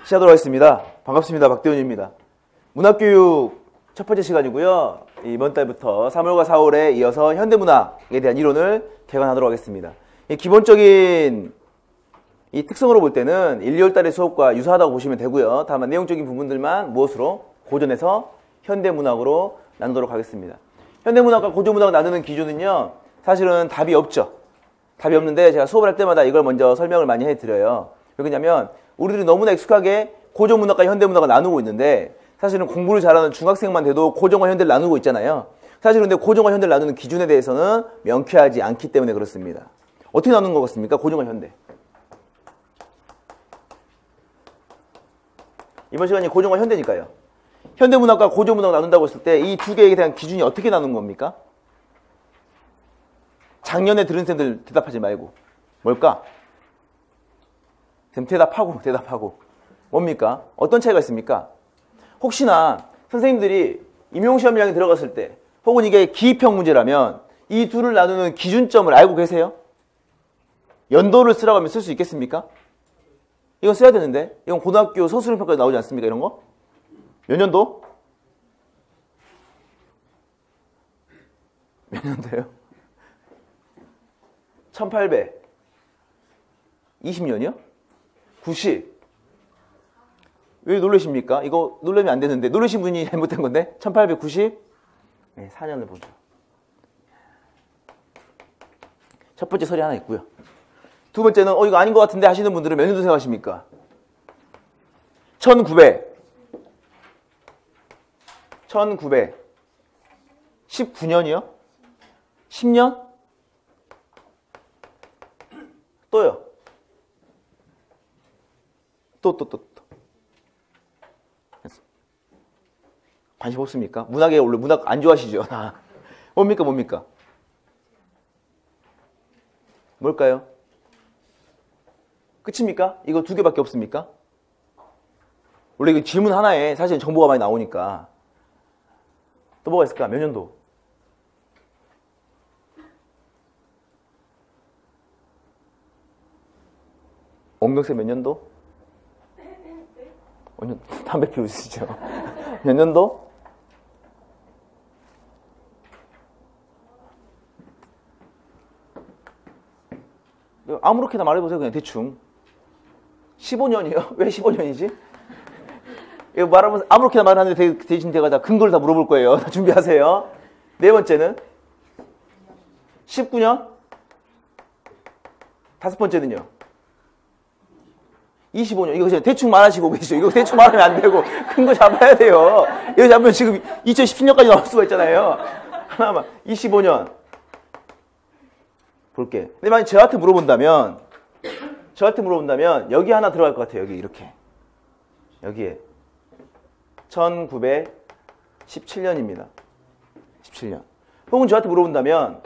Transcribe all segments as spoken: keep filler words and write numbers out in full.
시작하도록 하겠습니다. 반갑습니다. 박대훈입니다. 문학교육 첫 번째 시간이고요. 이번 달부터 삼월과 사월에 이어서 현대문학에 대한 이론을 개관하도록 하겠습니다. 기본적인 이 특성으로 볼 때는 일, 이월 달의 수업과 유사하다고 보시면 되고요. 다만 내용적인 부분들만 무엇으로? 고전에서 현대문학으로 나누도록 하겠습니다. 현대문학과 고전문학을 나누는 기준은요, 사실은 답이 없죠. 답이 없는데 제가 수업을 할 때마다 이걸 먼저 설명을 많이 해드려요. 왜 그러냐면 우리들이 너무나 익숙하게 고전문학과 현대문학을 나누고 있는데, 사실은 공부를 잘하는 중학생만 돼도 고전과 현대를 나누고 있잖아요. 사실 근데 고전과 현대를 나누는 기준에 대해서는 명쾌하지 않기 때문에 그렇습니다. 어떻게 나누는 것 같습니까? 고전과 현대. 이번 시간이 고전과 현대니까요. 현대문학과 고전문학을 나눈다고 했을 때 이 두 개에 대한 기준이 어떻게 나누는 겁니까? 작년에 들은 쌤들 대답하지 말고. 뭘까? 쌤 대답하고 대답하고. 뭡니까? 어떤 차이가 있습니까? 혹시나 선생님들이 임용시험장에 들어갔을 때 혹은 이게 기입형 문제라면 이 둘을 나누는 기준점을 알고 계세요? 연도를 쓰라고 하면 쓸 수 있겠습니까? 이건 써야 되는데. 이건 고등학교 서술형평가에 나오지 않습니까? 이런 거? 몇 년도? 몇 년도예요? 천팔백이십 년이요? 구십. 왜 놀라십니까? 이거 놀라면 안 되는데. 놀라신 분이 잘못된 건데. 천팔백구십? 네, 사 년을 보죠. 첫 번째 설이 하나 있고요. 두 번째는 어 이거 아닌 것 같은데 하시는 분들은 몇 년도 생각하십니까? 천구백. 천구백십구 년이요? 십 년? 또요. 또, 또, 또, 또. 관심 없습니까? 문학에 원래 문학 안 좋아하시죠? 아, 뭡니까, 뭡니까? 뭘까요? 끝입니까? 이거 두 개밖에 없습니까? 원래 이거 질문 하나에 사실 정보가 많이 나오니까. 또 뭐가 있을까? 몇 년도? 옹경쌤 몇 년도? 어, 년, 담배 피우시죠? 몇 년도? 아무렇게나 말해보세요. 그냥 대충. 십오 년이요? 왜 십오 년이지? 이거 말하면 아무렇게나 말하는데 대신 제가 다 근거를 다 물어볼 거예요. 다 준비하세요. 네 번째는 십구 년? 다섯 번째는요? 이십오 년. 이거 그냥 대충 말하시고 계시죠. 이거 대충 말하면 안 되고 큰 거 잡아야 돼요. 이거 잡으면 지금 이천십칠 년까지 나올 수가 있잖아요. 하나만. 이십오 년. 볼게. 근데 만약 저한테 물어본다면 저한테 물어본다면 여기 하나 들어갈 것 같아요. 여기 이렇게. 여기에. 천구백십칠 년입니다. 십칠 년. 혹은 저한테 물어본다면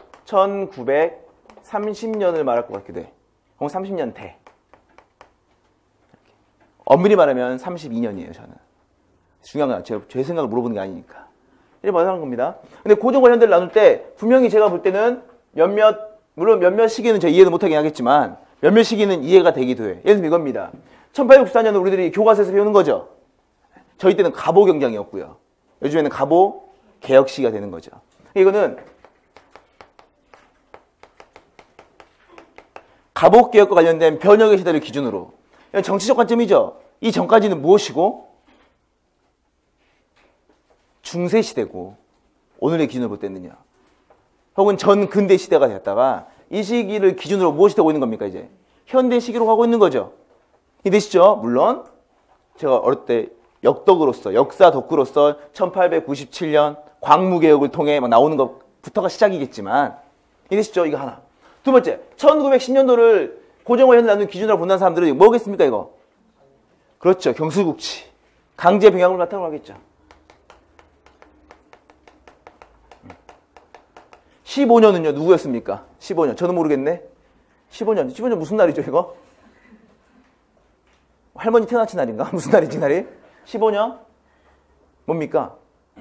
천구백삼십 년을 말할 것 같기도 해. 혹은 삼십 년대. 엄밀히 말하면 삼십이 년이에요, 저는. 중요한 건 제, 제 생각을 물어보는 게 아니니까. 이렇게 말하는 겁니다. 근데 고전과 현대를 나눌 때 분명히 제가 볼 때는 몇몇, 물론 몇몇 시기는 제가 이해는 못하긴 하겠지만 몇몇 시기는 이해가 되기도 해. 예를 들면 이겁니다. 천팔백구십사 년은 우리들이 교과서에서 배우는 거죠. 저희 때는 갑오 경장이었고요. 요즘에는 갑오 개혁 시기가 되는 거죠. 이거는 갑오 개혁과 관련된 변혁의 시대를 기준으로 정치적 관점이죠. 이 전까지는 무엇이고 중세 시대고 오늘의 기준으로 볼 때는요. 혹은 전 근대 시대가 됐다가 이 시기를 기준으로 무엇이 되고 있는 겁니까? 이제 현대 시기로 가고 있는 거죠. 이해되시죠? 물론 제가 어릴 때 역덕으로서 역사 덕후로서 천팔백구십칠 년 광무개혁을 통해 막 나오는 것부터가 시작이겠지만 이해되시죠? 이거 하나. 두 번째, 천구백십 년도를 고전과 현대 나누는 기준으로 본다는 사람들은 뭐겠습니까, 이거? 그렇죠. 경술국치. 강제 병역을 나타나고 하겠죠. 십오 년은요, 누구였습니까? 십오 년. 저는 모르겠네. 십오 년. 십오 년 무슨 날이죠, 이거? 할머니 태어나신 날인가? 무슨 날이지, 날이? 십오 년? 뭡니까?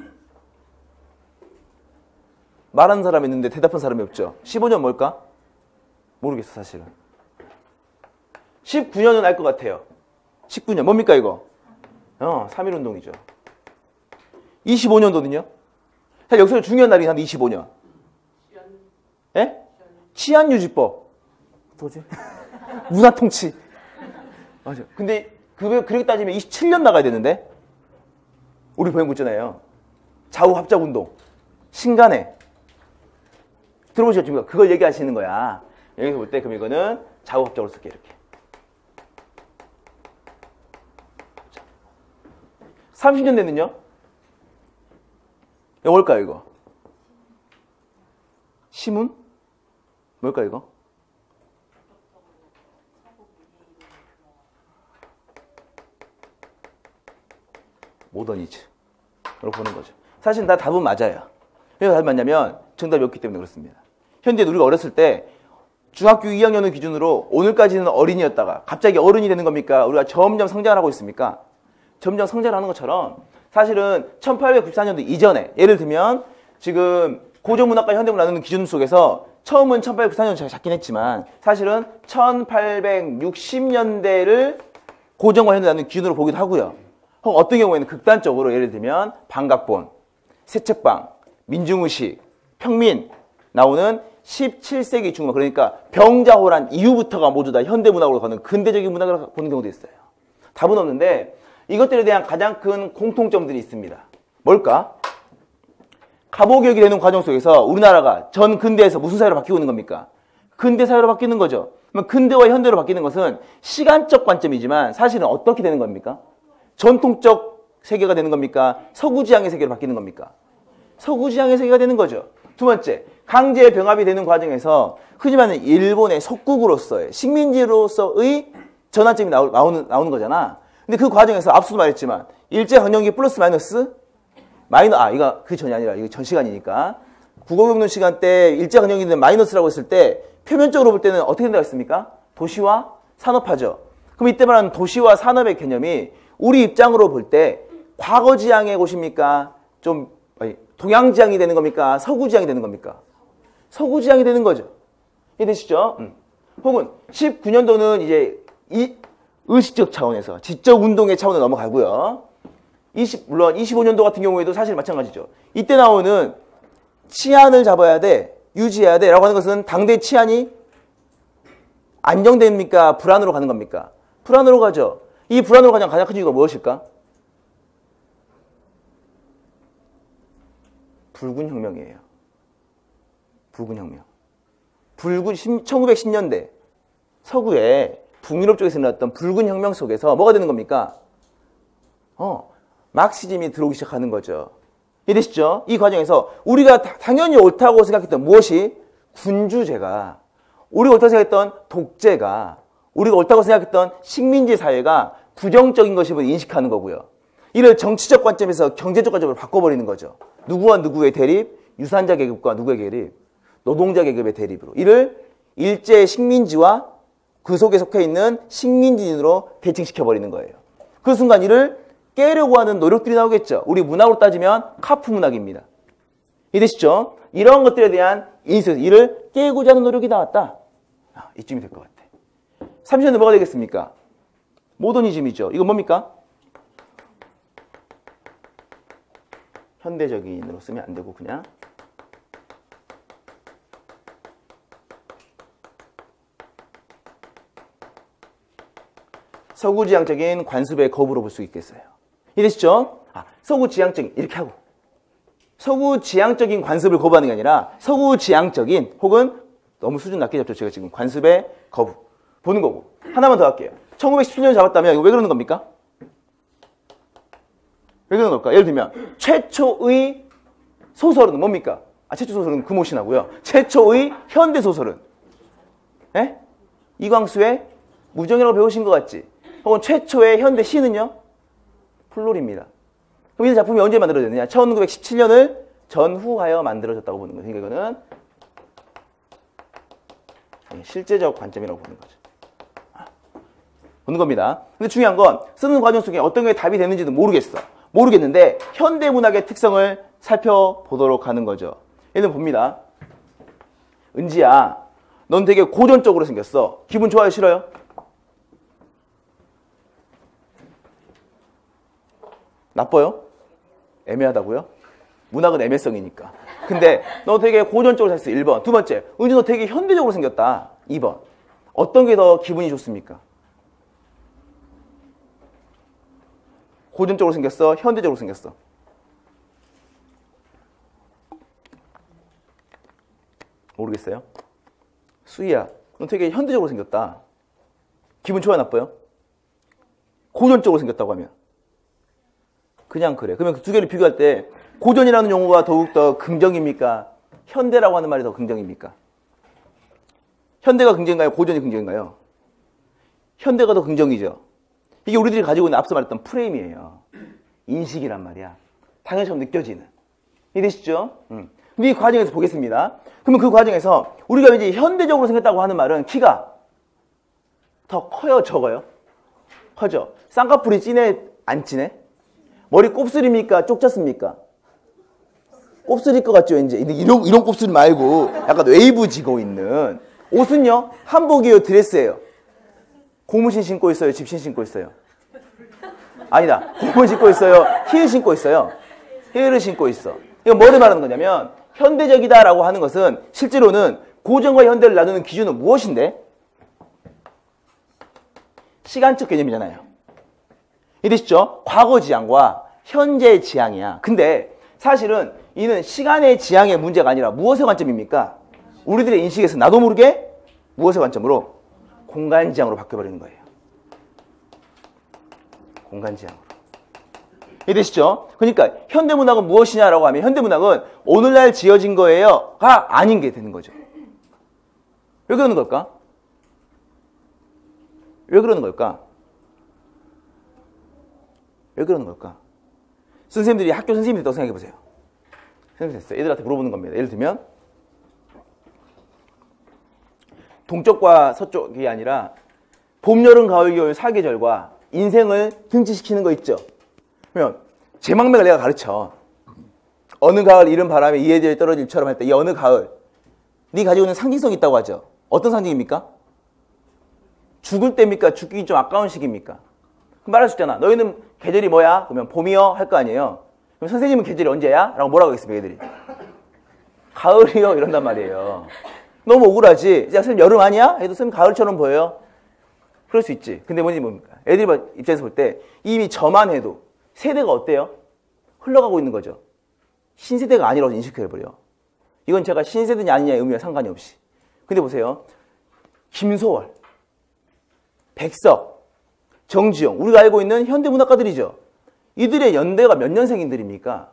말하는 사람이 있는데 대답한 사람이 없죠. 십오 년 뭘까? 모르겠어, 사실은. 십구 년은 알 것 같아요. 십구 년. 뭡니까, 이거? 어, 삼일 운동이죠. 이십오 년도는요? 사실 여기서 중요한 날이 한 이십오 년. 예? 치안유지법. 뭐지? 문화통치. 맞아. 근데, 그, 그렇게 따지면 이십칠 년 나가야 되는데? 우리 배운 거 있잖아요. 좌우합작운동. 신간에. 들어보셨습니까? 그걸 얘기하시는 거야. 여기서 볼 때, 그럼 이거는 좌우합작으로 쓸게, 이렇게. 삼십 년 대는요? 이거 뭘까요, 이거? 시문? 뭘까요, 이거? 모더니즈. 이렇게 보는 거죠. 사실 다 답은 맞아요. 왜 답이 맞냐면 정답이 없기 때문에 그렇습니다. 현재 우리가 어렸을 때 중학교 이 학년을 기준으로 오늘까지는 어린이였다가 갑자기 어른이 되는 겁니까? 우리가 점점 성장을 하고 있습니까? 점점 성장을 하는 것처럼 사실은 천팔백구십사 년도 이전에 예를 들면 지금 고전문학과 현대문학은 기준 속에서 처음은 천팔백구십사 년도 잡긴 했지만 사실은 천팔백육십 년대를 고전과 현대문학은 기준으로 보기도 하고요. 혹은 어떤 경우에는 극단적으로 예를 들면 반각본, 세책방, 민중의식, 평민 나오는 십칠 세기 중반 그러니까 병자호란 이후부터가 모두 다 현대문학으로 가는 근대적인 문학을 보는 경우도 있어요. 답은 없는데 이것들에 대한 가장 큰 공통점들이 있습니다. 뭘까? 가보교육이 되는 과정 속에서 우리나라가 전 근대에서 무슨 사회로 바뀌고 있는 겁니까? 근대 사회로 바뀌는 거죠. 그러면 근대와 현대로 바뀌는 것은 시간적 관점이지만 사실은 어떻게 되는 겁니까? 전통적 세계가 되는 겁니까? 서구지향의 세계로 바뀌는 겁니까? 서구지향의 세계가 되는 거죠. 두 번째, 강제 병합이 되는 과정에서 흔히 말하는 일본의 속국으로서의 식민지로서의 전환점이 나오, 나오는, 나오는 거잖아. 근데 그 과정에서 앞서도 말했지만 일제강점기 플러스 마이너스 마이너 아 이거 그 전이 아니라 이거 전 시간이니까 국어교육론 시간 때 일제강점기는 마이너스라고 했을 때 표면적으로 볼 때는 어떻게 된다고 했습니까? 도시와 산업화죠. 그럼 이때 말하는 도시와 산업의 개념이 우리 입장으로 볼 때 과거지향의 곳입니까? 좀 아니, 동양지향이 되는 겁니까? 서구지향이 되는 겁니까? 서구지향이 되는 거죠. 이해되시죠? 음. 혹은 십구 년도는 이제 이 의식적 차원에서 지적 운동의 차원으로 넘어가고요. 이십, 물론 이십오 년도 같은 경우에도 사실 마찬가지죠. 이때 나오는 치안을 잡아야 돼, 유지해야 돼 라고 하는 것은 당대 치안이 안정됩니까? 불안으로 가는 겁니까? 불안으로 가죠. 이 불안으로 가장 가장 큰 이유가 무엇일까? 붉은 혁명이에요. 붉은 혁명. 붉은 천구백십 년대 서구에 북유럽 쪽에서 일어났던 붉은 혁명 속에서 뭐가 되는 겁니까? 어, 막시즘이 들어오기 시작하는 거죠. 이해되시죠? 이 과정에서 우리가 다, 당연히 옳다고 생각했던 무엇이? 군주제가, 우리가 옳다고 생각했던 독재가, 우리가 옳다고 생각했던 식민지 사회가 부정적인 것임을 인식하는 거고요. 이를 정치적 관점에서 경제적 관점으로 바꿔버리는 거죠. 누구와 누구의 대립? 유산자 계급과 누구의 대립? 노동자 계급의 대립으로. 이를 일제 식민지와 그 속에 속해 있는 식민지인으로 대칭시켜버리는 거예요. 그 순간 이를 깨려고 하는 노력들이 나오겠죠. 우리 문학으로 따지면 카프 문학입니다. 이해되시죠? 이런 것들에 대한 인식, 이를 깨고자 하는 노력이 나왔다. 아, 이쯤이 될 것 같아. 삼십 년대 뭐가 되겠습니까? 모더니즘이죠. 이건 뭡니까? 현대적인으로 쓰면 안 되고 그냥 서구지향적인 관습의 거부로 볼 수 있겠어요. 이해되시죠? 아, 서구지향적인 이렇게 하고 서구지향적인 관습을 거부하는 게 아니라 서구지향적인 혹은 너무 수준 낮게 잡죠. 제가 지금 관습의 거부 보는 거고. 하나만 더 할게요. 천구백십칠 년 잡았다면 이거 왜 그러는 겁니까? 왜 그러는 걸까? 예를 들면 최초의 소설은 뭡니까? 아, 최초 소설은 금오신하고요. 최초의 현대 소설은 에? 이광수의 무정이라고 배우신 것 같지? 혹은 최초의 현대 시는요? 플로리입니다. 그럼 이 작품이 언제 만들어졌느냐? 천구백십칠 년을 전후하여 만들어졌다고 보는 거예요. 그러니까 이거는 실제적 관점이라고 보는 거죠. 보는 겁니다. 근데 중요한 건 쓰는 과정 속에 어떤 게 답이 되는지도 모르겠어. 모르겠는데 현대문학의 특성을 살펴보도록 하는 거죠. 얘는 봅니다. 은지야, 넌 되게 고전적으로 생겼어. 기분 좋아요, 싫어요? 나빠요? 애매하다고요? 문학은 애매성이니까. 근데 너 되게 고전적으로 생겼어. 일 번. 두 번째, 은지 너 되게 현대적으로 생겼다. 이 번. 어떤 게 더 기분이 좋습니까? 고전적으로 생겼어? 현대적으로 생겼어? 모르겠어요? 수희야, 너 되게 현대적으로 생겼다. 기분 좋아요, 나빠요? 고전적으로 생겼다고 하면 그냥 그래. 그러면 그 두 개를 비교할 때 고전이라는 용어가 더욱더 긍정입니까? 현대라고 하는 말이 더 긍정입니까? 현대가 긍정인가요? 고전이 긍정인가요? 현대가 더 긍정이죠. 이게 우리들이 가지고 있는 앞서 말했던 프레임이에요. 인식이란 말이야. 당연처럼 느껴지는. 이해되시죠? 음. 근데 이 과정에서 보겠습니다. 그러면 그 과정에서 우리가 이제 현대적으로 생겼다고 하는 말은 키가 더 커요, 적어요? 커져. 쌍꺼풀이 진해, 안 진해? 머리 곱슬입니까? 쪽졌습니까? 곱슬일 것 같죠, 왠지. 이런, 이런 곱슬 말고 약간 웨이브 지고 있는. 옷은요? 한복이에요, 드레스예요? 고무신 신고 있어요, 집신 신고 있어요? 아니다. 고무신 신고 있어요, 힐 신고 있어요? 힐을 신고 있어. 이거 뭐를 말하는 거냐면 현대적이다라고 하는 것은 실제로는 고전과 현대를 나누는 기준은 무엇인데? 시간적 개념이잖아요. 이해되시죠? 과거 지향과 현재 지향이야. 근데 사실은 이는 시간의 지향의 문제가 아니라 무엇의 관점입니까? 우리들의 인식에서 나도 모르게 무엇의 관점으로? 공간 지향으로 바뀌어버리는 거예요. 공간 지향으로. 이해되시죠? 그러니까 현대문학은 무엇이냐라고 하면 현대문학은 오늘날 지어진 거예요가 아닌 게 되는 거죠. 왜 그러는 걸까? 왜 그러는 걸까? 왜 그러는 걸까? 선생님들이 학교 선생님들도 생각해 보세요. 생각해 보세요. 애들한테 물어보는 겁니다. 예를 들면 동쪽과 서쪽이 아니라 봄, 여름, 가을, 겨울 사계절과 인생을 등치시키는 거 있죠. 그러면 제망맥을 내가 가르쳐. 어느 가을 이른 바람에 이해들이 떨어질처럼 할 때 이 어느 가을 네 가지고 있는 상징성이 있다고 하죠. 어떤 상징입니까? 죽을 때입니까? 죽기 좀 아까운 시기입니까? 그럼 말할 수 있잖아. 너희는 계절이 뭐야? 그러면 봄이요? 할 거 아니에요. 그럼 선생님은 계절이 언제야? 라고 뭐라고 하겠습니까? 애들이. 가을이요? 이런단 말이에요. 너무 억울하지? 야, 선생님 여름 아니야? 해도 선생님 가을처럼 보여요? 그럴 수 있지. 근데 뭐니 뭡니까? 애들이 입장에서 볼 때 이미 저만 해도 세대가 어때요? 흘러가고 있는 거죠. 신세대가 아니라고 인식해버려. 이건 제가 신세대냐 아니냐의 의미와 상관이 없이. 근데 보세요. 김소월, 백석, 정지용, 우리가 알고 있는 현대문학가들이죠. 이들의 연대가 몇 년생인들입니까?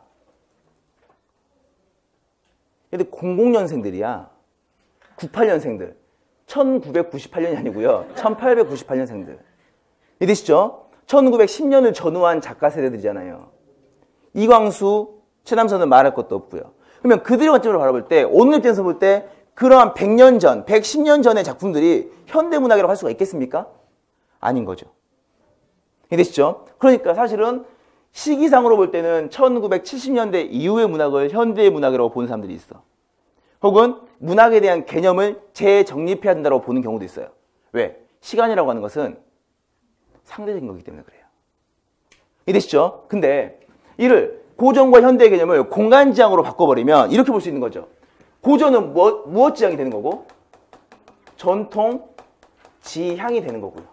얘들 공공년생들이야. 구십팔 년생들. 천구백구십팔 년이 아니고요. 천팔백구십팔 년생들. 이해되시죠? 천구백십 년을 전후한 작가 세대들이잖아요. 이광수, 최남선은 말할 것도 없고요. 그러면 그들의 관점으로 바라볼 때 오늘 입장에서 볼 때 그러한 백 년 전, 백십 년 전의 작품들이 현대문학이라고 할 수가 있겠습니까? 아닌 거죠. 이해되시죠? 그러니까 사실은 시기상으로 볼 때는 천구백칠십 년대 이후의 문학을 현대의 문학이라고 보는 사람들이 있어. 혹은 문학에 대한 개념을 재정립해야 된다고 보는 경우도 있어요. 왜? 시간이라고 하는 것은 상대적인 거기 때문에 그래요. 이해되시죠? 근데 이를 고전과 현대의 개념을 공간지향으로 바꿔버리면 이렇게 볼 수 있는 거죠. 고전은 무엇, 무엇 지향이 되는 거고 전통 지향이 되는 거고요.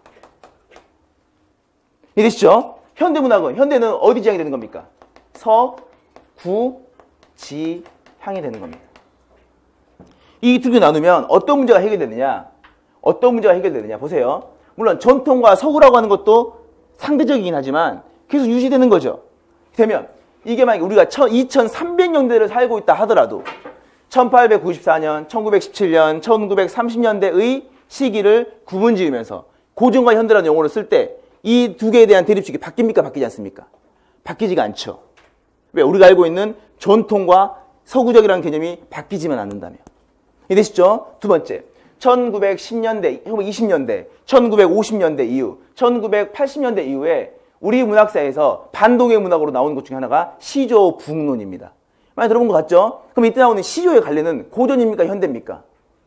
이해되시죠? 현대문학은 현대는 어디 지향이 되는 겁니까? 서, 구, 지 향이 되는 겁니다. 이 두 개 나누면 어떤 문제가 해결되느냐? 어떤 문제가 해결되느냐? 보세요. 물론 전통과 서구라고 하는 것도 상대적이긴 하지만 계속 유지되는 거죠. 되면 이게 만약에 우리가 이천삼백 년대를 살고 있다 하더라도 천팔백구십사 년, 천구백십칠 년, 천구백삼십 년대의 시기를 구분 지으면서 고전과 현대라는 용어를 쓸 때 이 두 개에 대한 대립식이 바뀝니까? 바뀌지 않습니까? 바뀌지가 않죠. 왜? 우리가 알고 있는 전통과 서구적이라는 개념이 바뀌지만 않는다며. 이해되시죠? 두 번째, 천구백십 년대, 혹은 이십 년대, 천구백오십 년대 이후, 천구백팔십 년대 이후에 우리 문학사에서 반동의 문학으로 나오는 것 중에 하나가 시조북론입니다. 많이 들어본 것 같죠? 그럼 이때 나오는 시조의 갈래는 고전입니까? 현대입니까?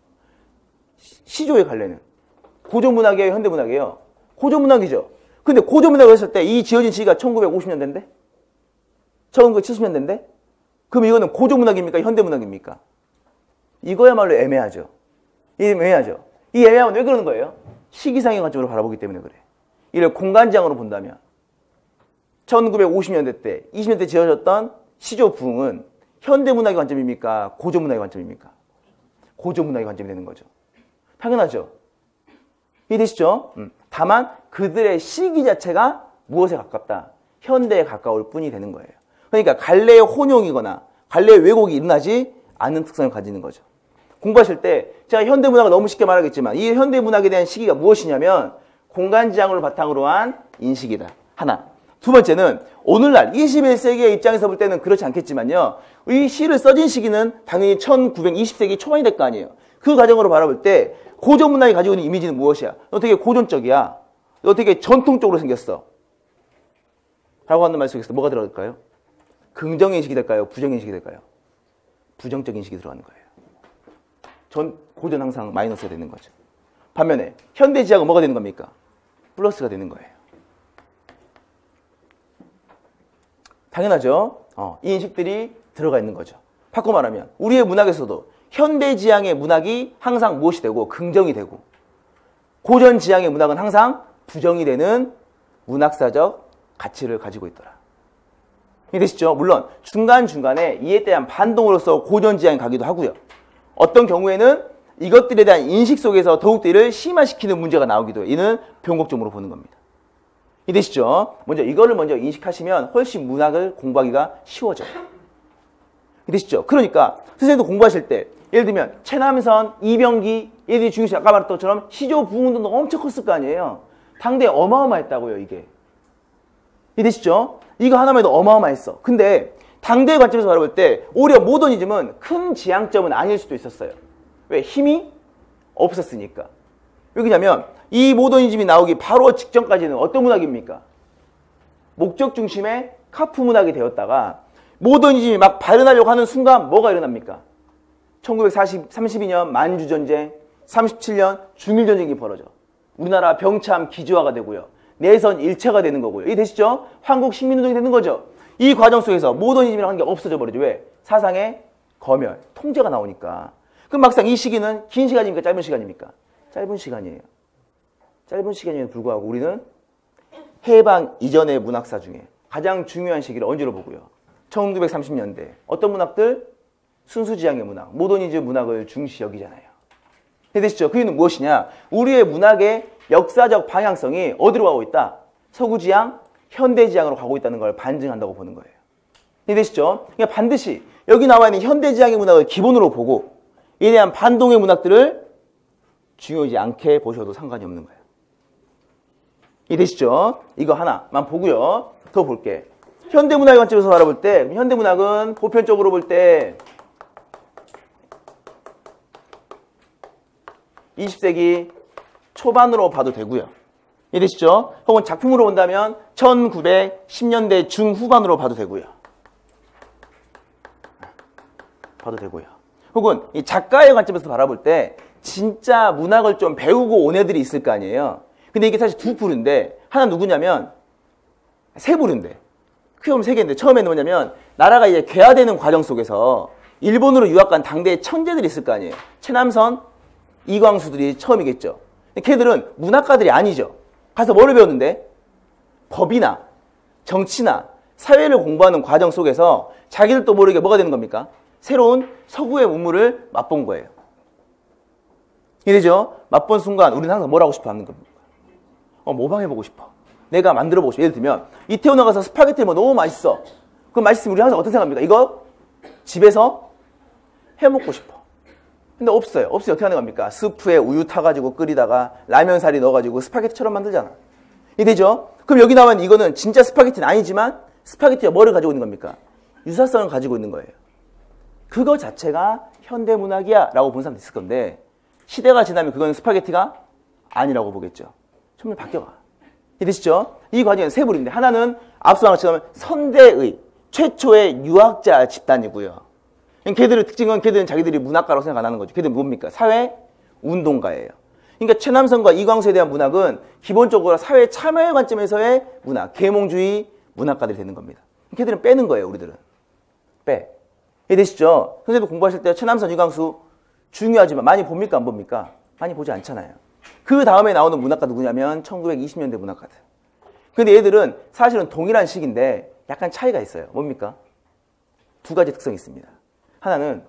시조의 갈래는 고전문학이에요? 현대문학이에요? 고전문학이죠. 근데 고전문학을 했을 때 이 지어진 시기가 천구백오십 년대인데? 천구백칠십 년대인데? 그럼 이거는 고전문학입니까? 현대문학입니까? 이거야말로 애매하죠. 이 애매하죠. 이 애매함은 왜 그러는 거예요? 시기상의 관점으로 바라보기 때문에 그래. 이를 공간지향으로 본다면 천구백오십 년대 때, 이십 년대 지어졌던 시조 부흥은 현대문학의 관점입니까? 고전문학의 관점입니까? 고전문학의 관점이 되는 거죠. 당연하죠. 이해되시죠? 음. 다만 그들의 시기 자체가 무엇에 가깝다? 현대에 가까울 뿐이 되는 거예요. 그러니까 갈래의 혼용이거나 갈래의 왜곡이 일어나지 않는 특성을 가지는 거죠. 공부하실 때 제가 현대문학을 너무 쉽게 말하겠지만 이 현대문학에 대한 시기가 무엇이냐면 공간지향을 바탕으로 한 인식이다. 하나. 두 번째는 오늘날 이십일 세기의 입장에서 볼 때는 그렇지 않겠지만요. 이 시를 써진 시기는 당연히 천구백이십 세기 초반이 될 거 아니에요. 그 과정으로 바라볼 때 고전문학이 가지고 있는 이미지는 무엇이야? 너 되게 고전적이야. 너 되게 전통적으로 생겼어. 라고 하는 말 속에서 뭐가 들어갈까요? 긍정인식이 될까요? 부정인식이 될까요? 부정적 인식이 들어가는 거예요. 전 고전 항상 마이너스가 되는 거죠. 반면에 현대지향은 뭐가 되는 겁니까? 플러스가 되는 거예요. 당연하죠. 어, 이 인식들이 들어가 있는 거죠. 바꿔 말하면 우리의 문학에서도 현대지향의 문학이 항상 무엇이 되고 긍정이 되고 고전지향의 문학은 항상 부정이 되는 문학사적 가치를 가지고 있더라. 이해되시죠? 물론 중간중간에 이에 대한 반동으로서 고전지향이 가기도 하고요. 어떤 경우에는 이것들에 대한 인식 속에서 더욱더 이를 심화시키는 문제가 나오기도 해요. 이는 변곡점으로 보는 겁니다. 이해되시죠? 먼저 이거를 먼저 인식하시면 훨씬 문학을 공부하기가 쉬워져요. 이해되시죠? 그러니까 선생님도 공부하실 때 예를 들면 최남선, 이병기, 얘들이 중요시 아까 말했던 것처럼 시조 부흥운동도 엄청 컸을 거 아니에요. 당대에 어마어마했다고요, 이게. 이해되시죠? 이거 하나만 해도 어마어마했어. 근데 당대의 관점에서 바라볼 때 오히려 모더니즘은 큰 지향점은 아닐 수도 있었어요. 왜? 힘이 없었으니까. 왜 그러냐면 이 모더니즘이 나오기 바로 직전까지는 어떤 문학입니까? 목적 중심의 카프 문학이 되었다가 모더니즘이 막 발현하려고 하는 순간 뭐가 일어납니까? 천구백삼십이 년 만주전쟁, 삼십칠 년 중일전쟁이 벌어져. 우리나라 병참 기지화가 되고요. 내선 일체가 되는 거고요. 이게 되시죠? 한국식민운동이 되는 거죠. 이 과정 속에서 모더니즘이라는 게 없어져 버리죠. 왜? 사상의 검열, 통제가 나오니까. 그럼 막상 이 시기는 긴 시간입니까? 짧은 시간입니까? 짧은 시간이에요. 짧은 시간임에도 불구하고 우리는 해방 이전의 문학사 중에 가장 중요한 시기를 언제로 보고요? 천구백삼십 년대. 어떤 문학들? 순수지향의 문학, 모더니즘 문학을 중시 여기잖아요. 되시죠? 그 이유는 무엇이냐? 우리의 문학의 역사적 방향성이 어디로 가고 있다? 서구지향, 현대지향으로 가고 있다는 걸 반증한다고 보는 거예요. 되시죠? 그러니까 반드시 여기 나와 있는 현대지향의 문학을 기본으로 보고 이에 대한 반동의 문학들을 중요하지 않게 보셔도 상관이 없는 거예요. 이해되시죠? 이거 하나만 보고요. 더 볼게. 현대문학의 관점에서 바라볼 때 현대문학은 보편적으로 볼 때 이십 세기 초반으로 봐도 되고요. 이해되시죠? 혹은 작품으로 본다면 천구백십 년대 중후반으로 봐도 되고요. 봐도 되고요. 혹은 이 작가의 관점에서 바라볼 때 진짜 문학을 좀 배우고 온 애들이 있을 거 아니에요. 근데 이게 사실 두 부류인데 하나 누구냐면 세 부류인데 크게 보면 세 개인데 처음에는 뭐냐면 나라가 이제 개화되는 과정 속에서 일본으로 유학 간 당대의 천재들이 있을 거 아니에요. 최남선, 이광수들이 처음이겠죠. 걔들은 문학가들이 아니죠. 가서 뭐를 배웠는데 법이나 정치나 사회를 공부하는 과정 속에서 자기들도 모르게 뭐가 되는 겁니까? 새로운 서구의 문물을 맛본 거예요. 이래죠? 맛본 순간 우리는 항상 뭘 하고 싶어 하는 겁니까? 어, 모방해보고 싶어. 내가 만들어보고 싶어. 예를 들면 이태원 나가서 스파게티 뭐 너무 맛있어. 그럼 맛있으면 우리 항상 어떻게 생각합니까? 이거 집에서 해먹고 싶어. 근데 없어요. 없으면 어떻게 하는 겁니까? 스프에 우유 타가지고 끓이다가 라면 사리 넣어가지고 스파게티처럼 만들잖아. 이해되죠? 그럼 여기 나와 있는 이거는 진짜 스파게티는 아니지만 스파게티가 뭐를 가지고 있는 겁니까? 유사성을 가지고 있는 거예요. 그거 자체가 현대문학이야 라고 본 사람도 있을 건데 시대가 지나면 그건 스파게티가 아니라고 보겠죠. 점점 바뀌어가. 이해되시죠? 이 과정은 세 부류인데 하나는 앞서 말한 것처럼 선대의 최초의 유학자 집단이고요. 걔들의 특징은 걔들은 자기들이 문학가라고 생각 안 하는 거죠. 걔들은 뭡니까? 사회운동가예요. 그러니까 최남선과 이광수에 대한 문학은 기본적으로 사회 참여의 관점에서의 문학, 계몽주의 문학가들이 되는 겁니다. 걔들은 빼는 거예요, 우리들은. 빼. 이해되시죠? 선생님도 공부하실 때 최남선, 이광수 중요하지만 많이 봅니까, 안 봅니까? 많이 보지 않잖아요. 그 다음에 나오는 문학가 누구냐면 천구백이십 년대 문학가들. 근데 얘들은 사실은 동일한 시기인데 약간 차이가 있어요. 뭡니까? 두 가지 특성이 있습니다. 하나는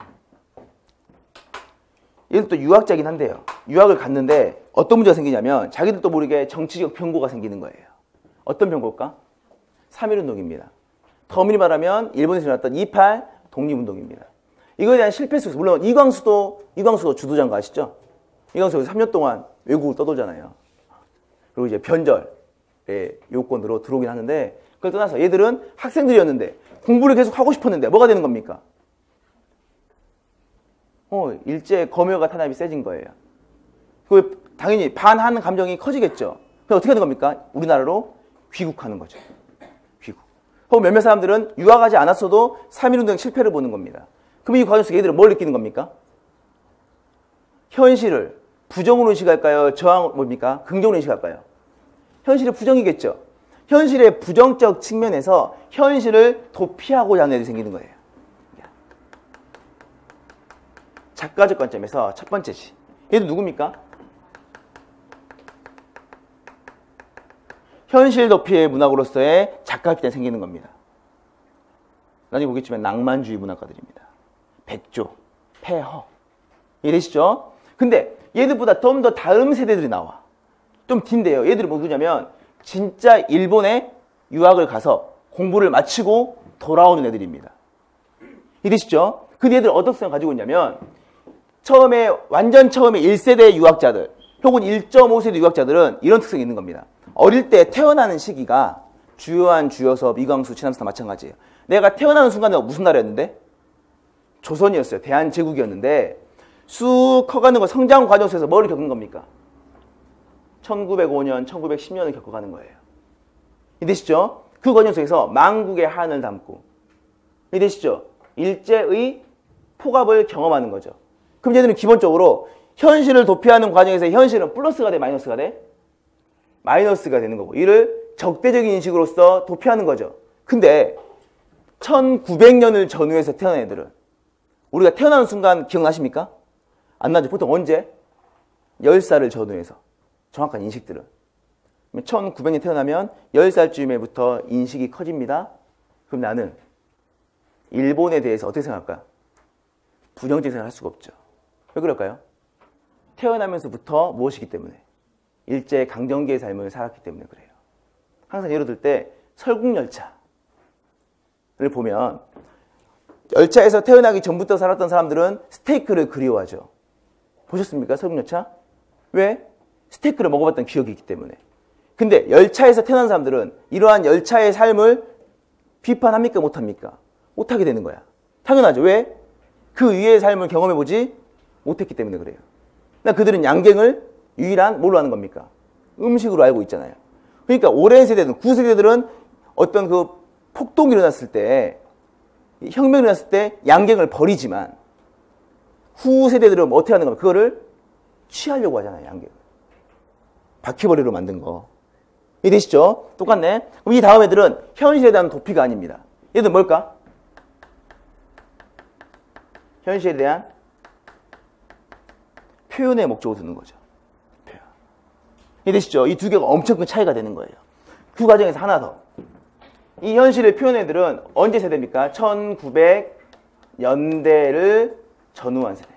얘들도 유학자긴 한데요. 유학을 갔는데 어떤 문제가 생기냐면 자기들도 모르게 정치적 변고가 생기는 거예요. 어떤 변고일까? 삼일운동입니다. 더 엄밀히 말하면 일본에서 일어났던 이팔 독립운동입니다. 이거에 대한 실패 속에서 물론 이광수도 이광수가 주도자인 거 아시죠? 이광수가 삼 년 동안 외국을 떠돌잖아요. 그리고 이제 변절의 요건으로 들어오긴 하는데 그걸 떠나서 얘들은 학생들이었는데 공부를 계속 하고 싶었는데 뭐가 되는 겁니까? 어, 일제 검열과 탄압이 세진 거예요. 그 당연히 반한 감정이 커지겠죠. 그럼 어떻게 하는 겁니까? 우리나라로 귀국하는 거죠. 귀국. 혹은 몇몇 사람들은 유학하지 않았어도 삼일운동 실패를 보는 겁니다. 그럼 이 과정 속에 얘들은 뭘 느끼는 겁니까? 현실을 부정으로 인식할까요? 저항 뭡니까? 긍정으로 인식할까요? 현실의 부정이겠죠. 현실의 부정적 측면에서 현실을 도피하고자 하는 애들이 생기는 거예요. 작가적 관점에서 첫 번째지. 얘도 누굽니까? 현실 도피의 문학으로서의 작가 기대가 생기는 겁니다. 나중에 보겠지만 낭만주의 문학가들입니다. 백조, 폐허. 이해되시죠? 근데 얘들보다 좀 더 다음 세대들이 나와. 좀 뒤인데요. 얘들은 뭐냐면 진짜 일본에 유학을 가서 공부를 마치고 돌아오는 애들입니다. 이해되시죠? 근데 얘들 어떤 특성을 가지고 있냐면 처음에 완전 처음에 일 세대 유학자들 혹은 일 점 오 세대 유학자들은 이런 특성이 있는 겁니다. 어릴 때 태어나는 시기가 주요한 주요섭, 이광수, 최남선 다 마찬가지예요. 내가 태어나는 순간 내가 무슨 나라였는데? 조선이었어요. 대한제국이었는데 쑥 커가는 거 성장 과정 속에서 뭐를 겪은 겁니까? 천구백오 년, 천구백십 년을 겪어가는 거예요. 이해되시죠? 그 과정 속에서 망국의 한을 담고 이해되시죠? 일제의 폭압을 경험하는 거죠. 그럼 얘들은 기본적으로 현실을 도피하는 과정에서 현실은 플러스가 돼, 마이너스가 돼? 마이너스가 되는 거고 이를 적대적인 인식으로서 도피하는 거죠. 근데 천구백 년을 전후해서 태어난 애들은 우리가 태어나는 순간 기억나십니까? 안 나죠. 보통 언제? 열 살을 전후해서 정확한 인식들은 천구백 년 태어나면 열 살쯤에부터 인식이 커집니다. 그럼 나는 일본에 대해서 어떻게 생각할까? 부정적인 생각을 할 수가 없죠. 왜 그럴까요? 태어나면서부터 무엇이기 때문에? 일제 강점기의 삶을 살았기 때문에 그래요. 항상 예를 들 때 설국열차를 보면 열차에서 태어나기 전부터 살았던 사람들은 스테이크를 그리워하죠. 보셨습니까? 설국열차? 왜? 스테이크를 먹어봤던 기억이 있기 때문에. 근데 열차에서 태어난 사람들은 이러한 열차의 삶을 비판합니까? 못합니까? 못하게 되는 거야. 당연하죠. 왜? 그 위의 삶을 경험해보지 못했기 때문에 그래요. 그러니까 그들은 양갱을 유일한 뭘로 하는 겁니까? 음식으로 알고 있잖아요. 그러니까 오랜 세대들은, 구 세대들은 어떤 그 폭동이 일어났을 때, 혁명이 일어났을 때 양갱을 버리지만 후 세대들은 뭐 어떻게 하는 겁니까? 그거를 취하려고 하잖아요. 양갱을. 바퀴벌이로 만든 거. 이해되시죠? 똑같네. 그럼 이 다음 애들은 현실에 대한 도피가 아닙니다. 얘들 뭘까? 현실에 대한 표현의 목적으로 두는 거죠. 표현. 이해되시죠? 이 두 개가 엄청 큰 차이가 되는 거예요. 그 과정에서 하나 더. 이 현실을 표현한 애들은 언제 세대입니까? 천구백 년대를 전후한 세대.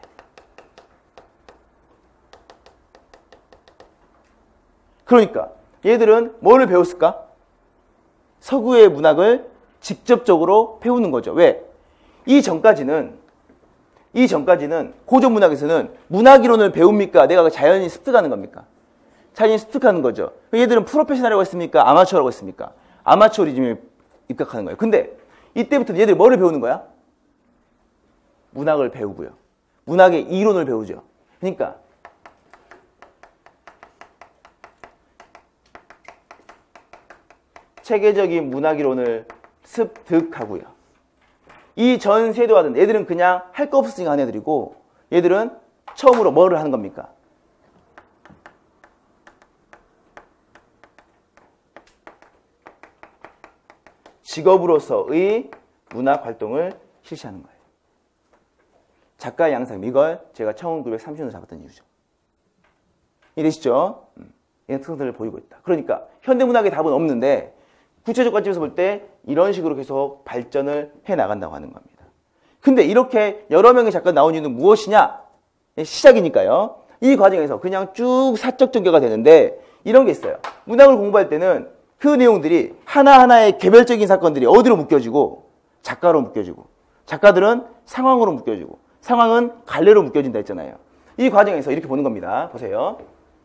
그러니까 얘들은 뭐를 배웠을까? 서구의 문학을 직접적으로 배우는 거죠. 왜? 이 전까지는 이 전까지는 고전 문학에서는 문학이론을 배웁니까? 내가 자연히 습득하는 겁니까? 자연히 습득하는 거죠. 얘들은 프로페셔널이라고 했습니까? 아마추어라고 했습니까? 아마추어리즘에 입각하는 거예요. 근데 이때부터 얘들이 뭐를 배우는 거야? 문학을 배우고요. 문학의 이론을 배우죠. 그러니까 체계적인 문학이론을 습득하고요. 이 전 세대와는 얘들은 그냥 할 거 없으니까 하는 애들이고 얘들은 처음으로 뭐를 하는 겁니까? 직업으로서의 문학 활동을 실시하는 거예요. 작가의 양상, 이걸 제가 천구백삼십 년에 잡았던 이유죠. 이해되시죠? 음, 이런 특성들을 보이고 있다. 그러니까 현대문학의 답은 없는데 구체적 관점에서 볼 때 이런 식으로 계속 발전을 해나간다고 하는 겁니다. 근데 이렇게 여러 명의 작가가 나온 이유는 무엇이냐? 시작이니까요. 이 과정에서 그냥 쭉 사적 전개가 되는데 이런 게 있어요. 문학을 공부할 때는 그 내용들이 하나하나의 개별적인 사건들이 어디로 묶여지고 작가로 묶여지고 작가들은 상황으로 묶여지고 상황은 갈래로 묶여진다 했잖아요. 이 과정에서 이렇게 보는 겁니다. 보세요.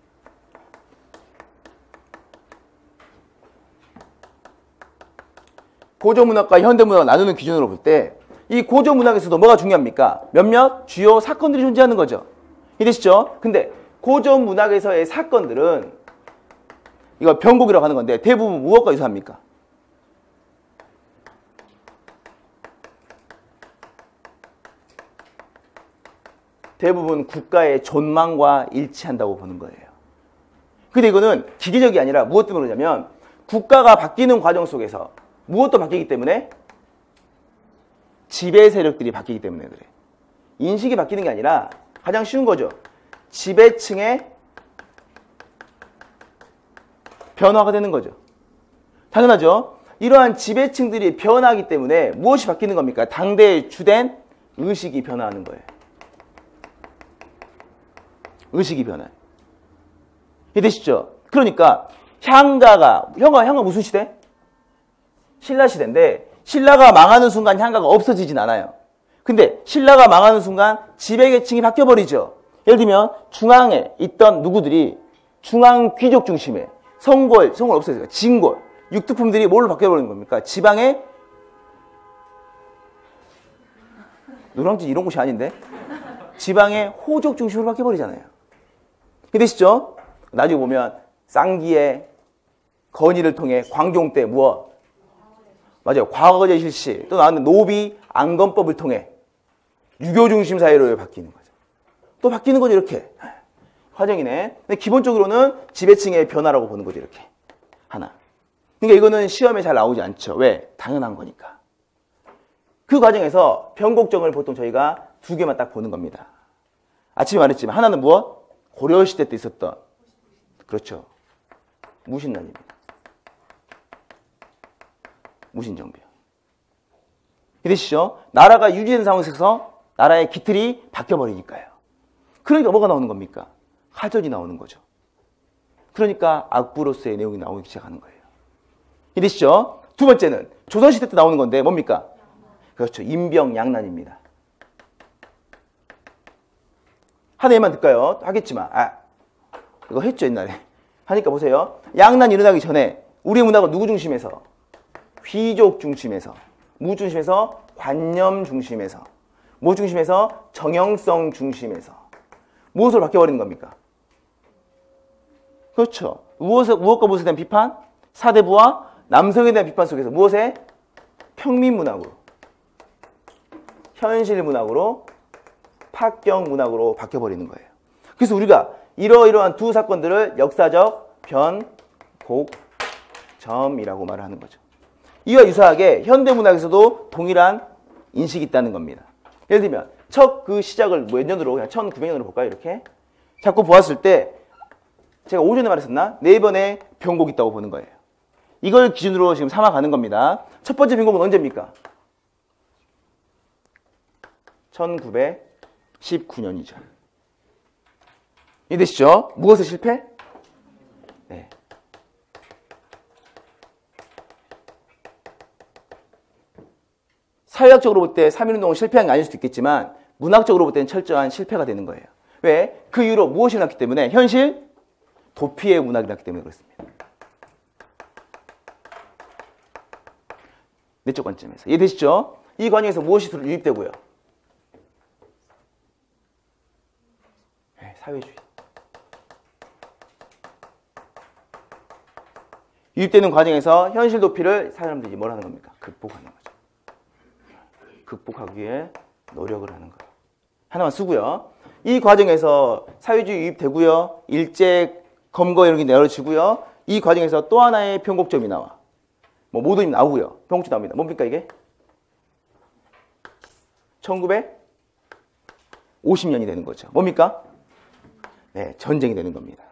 고전문학과 현대문학을 나누는 기준으로 볼 때 이 고전문학에서도 뭐가 중요합니까? 몇몇 주요 사건들이 존재하는 거죠. 이해되시죠? 근데 고전문학에서의 사건들은 이거 변곡이라고 하는 건데 대부분 무엇과 유사합니까? 대부분 국가의 존망과 일치한다고 보는 거예요. 근데 이거는 기계적이 아니라 무엇 때문에 그러냐면 국가가 바뀌는 과정 속에서 무엇도 바뀌기 때문에 지배 세력들이 바뀌기 때문에 그래. 인식이 바뀌는 게 아니라 가장 쉬운 거죠. 지배층의 변화가 되는 거죠. 당연하죠. 이러한 지배층들이 변화하기 때문에 무엇이 바뀌는 겁니까? 당대의 주된 의식이 변화하는 거예요. 의식이 변화해. 이해되시죠? 그러니까 향가가, 향가, 향가 무슨 시대? 신라 시대인데 신라가 망하는 순간 향가가 없어지진 않아요. 근데 신라가 망하는 순간 지배계층이 바뀌어버리죠. 예를 들면 중앙에 있던 누구들이 중앙 귀족 중심에 성골, 성골 없어졌어요. 진골, 육두품들이 뭘로 바뀌어버리는 겁니까? 지방의 노량진 이런 곳이 아닌데 지방의 호족 중심으로 바뀌어버리잖아요. 이해되시죠? 나중에 보면 쌍기의 건의를 통해 광종 때 무엇? 맞아요. 과거제 실시 또 나왔는 노비 안건법을 통해 유교 중심 사회로 바뀌는 거죠. 또 바뀌는 거죠. 이렇게 과정이네. 근데 기본적으로는 지배층의 변화라고 보는 거죠. 이렇게 하나. 그러니까 이거는 시험에 잘 나오지 않죠. 왜? 당연한 거니까. 그 과정에서 변곡점을 보통 저희가 두 개만 딱 보는 겁니다. 아침에 말했지만 하나는 무엇? 고려시대 때 있었던 그렇죠. 무신난입니다. 무신정변. 이해되시죠? 나라가 유지된 상황에서 나라의 기틀이 바뀌어버리니까요. 그러니까 뭐가 나오는 겁니까? 하전이 나오는 거죠. 그러니까 악부로서의 내용이 나오기 시작하는 거예요. 이해되시죠? 두 번째는 조선시대 때 나오는 건데 뭡니까? 그렇죠. 임병양난입니다. 하나 예만 들까요? 하겠지만 아 이거 했죠 옛날에. 하니까 보세요. 양난이 일어나기 전에 우리 문학은 누구 중심에서? 귀족 중심에서, 무 중심에서, 관념 중심에서, 뭐 중심에서? 정형성 중심에서 무엇으로 바뀌어버리는 겁니까? 그렇죠. 무엇, 무엇과 무엇에 대한 비판? 사대부와 남성에 대한 비판 속에서 무엇에? 평민문학으로, 현실문학으로, 파경문학으로 바뀌어버리는 거예요. 그래서 우리가 이러이러한 두 사건들을 역사적 변곡점이라고 말을 하는 거죠. 이와 유사하게 현대문학에서도 동일한 인식이 있다는 겁니다. 예를 들면 첫 그 시작을 몇 년으로 그냥 천구백 년으로 볼까요? 이렇게 자꾸 보았을 때 제가 오전에 말했었나? 네 번의 변곡이 있다고 보는 거예요. 이걸 기준으로 지금 삼아가는 겁니다. 첫 번째 변곡은 언제입니까? 천구백십구 년이죠. 이해되시죠? 무엇의 실패? 네. 사회학적으로 볼 때 삼일운동은 실패한 게 아닐 수도 있겠지만 문학적으로 볼 때는 철저한 실패가 되는 거예요. 왜? 그 이후로 무엇이 났기 때문에? 현실, 도피의 문학이 났기 때문에 그렇습니다. 내적 관점에서. 이해되시죠? 이 관점에서 무엇이 유입되고요? 네, 사회주의. 유입되는 과정에서 현실 도피를 사람들이 뭘 하는 겁니까? 극복하는 거죠. 극복하기 위해 노력을 하는 거예요. 하나만 쓰고요. 이 과정에서 사회주의 유입되고요. 일제 검거 이런 게 내려지고요. 이 과정에서 또 하나의 변곡점이 나와. 뭐 모더니 나오고요. 병국주 나옵니다. 뭡니까 이게? 천구백오십 년이 되는 거죠. 뭡니까? 네, 전쟁이 되는 겁니다.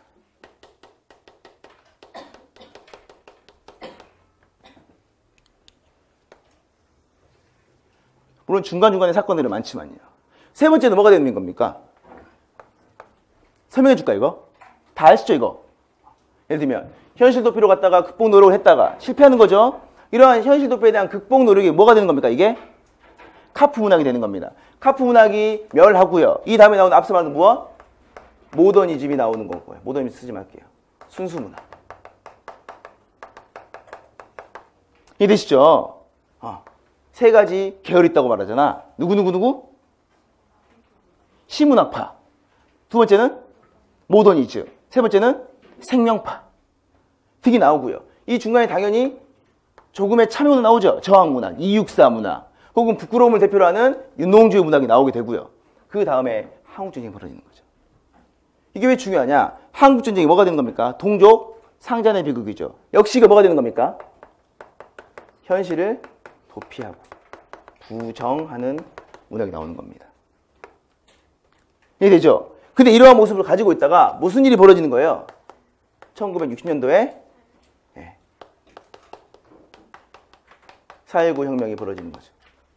물론 중간중간에 사건들이 많지만요. 세 번째는 뭐가 되는 겁니까? 설명해 줄까 이거? 다 아시죠 이거? 예를 들면 현실 도피로 갔다가 극복 노력을 했다가 실패하는 거죠. 이러한 현실 도피에 대한 극복 노력이 뭐가 되는 겁니까? 이게 카프 문학이 되는 겁니다. 카프 문학이 멸하고요. 이 다음에 나오는 앞서 말한 무엇? 모더니즘이 나오는 거고요. 모더니즘 쓰지 말게요. 순수 문학. 이해되시죠? 어. 세 가지 계열이 있다고 말하잖아. 누구누구누구? 시문학파. 두 번째는 모더니즘. 세 번째는 생명파. 등이 나오고요. 이 중간에 당연히 조금의 참여는 나오죠. 저항문학, 이육사 문학, 혹은 부끄러움을 대표로 하는 윤농주의 문학이 나오게 되고요. 그 다음에 한국전쟁이 벌어지는 거죠. 이게 왜 중요하냐? 한국전쟁이 뭐가 되는 겁니까? 동족 상잔의 비극이죠. 역시 이거 뭐가 되는 겁니까? 현실을 도피하고 부정하는 문학이 나오는 겁니다. 이해되죠? 근데 이러한 모습을 가지고 있다가 무슨 일이 벌어지는 거예요? 천구백육십 년도에 네. 사 일구 혁명이 벌어지는 거죠.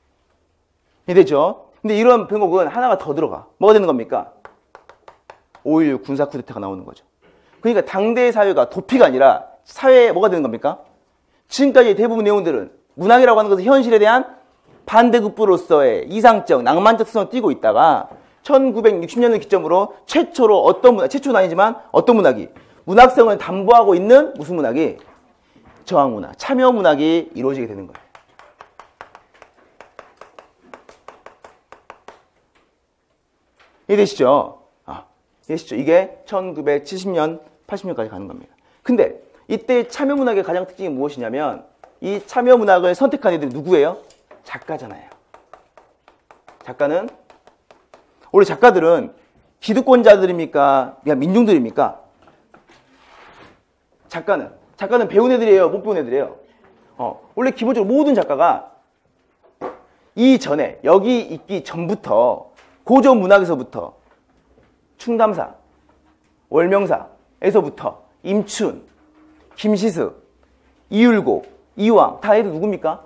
이해되죠? 근데 이러한 변곡은 하나가 더 들어가. 뭐가 되는 겁니까? 오일육 군사 쿠데타가 나오는 거죠. 그러니까 당대의 사회가 도피가 아니라 사회에 뭐가 되는 겁니까? 지금까지 대부분 내용들은 문학이라고 하는 것은 현실에 대한 반대급부로서의 이상적, 낭만적 특성을 띠고 있다가 천구백육십 년을 기점으로 최초로 어떤 문학, 최초는 아니지만 어떤 문학이 문학성을 담보하고 있는 무슨 문학이? 저항문학, 참여문학이 이루어지게 되는 거예요. 이해되시죠? 아, 이해되시죠? 이게 천구백칠십 년, 팔십 년까지 가는 겁니다. 근데 이때 참여문학의 가장 특징이 무엇이냐면 이 참여문학을 선택한 애들이 누구예요? 작가잖아요. 작가는 원래 작가들은 기득권자들입니까? 그냥 민중들입니까? 작가는 작가는 배운 애들이에요? 못 배운 애들이에요? 어, 원래 기본적으로 모든 작가가 이전에 여기 있기 전부터 고전 문학에서부터 충담사, 월명사에서부터 임춘, 김시습, 이율곡, 이왕 다 애들 누굽니까?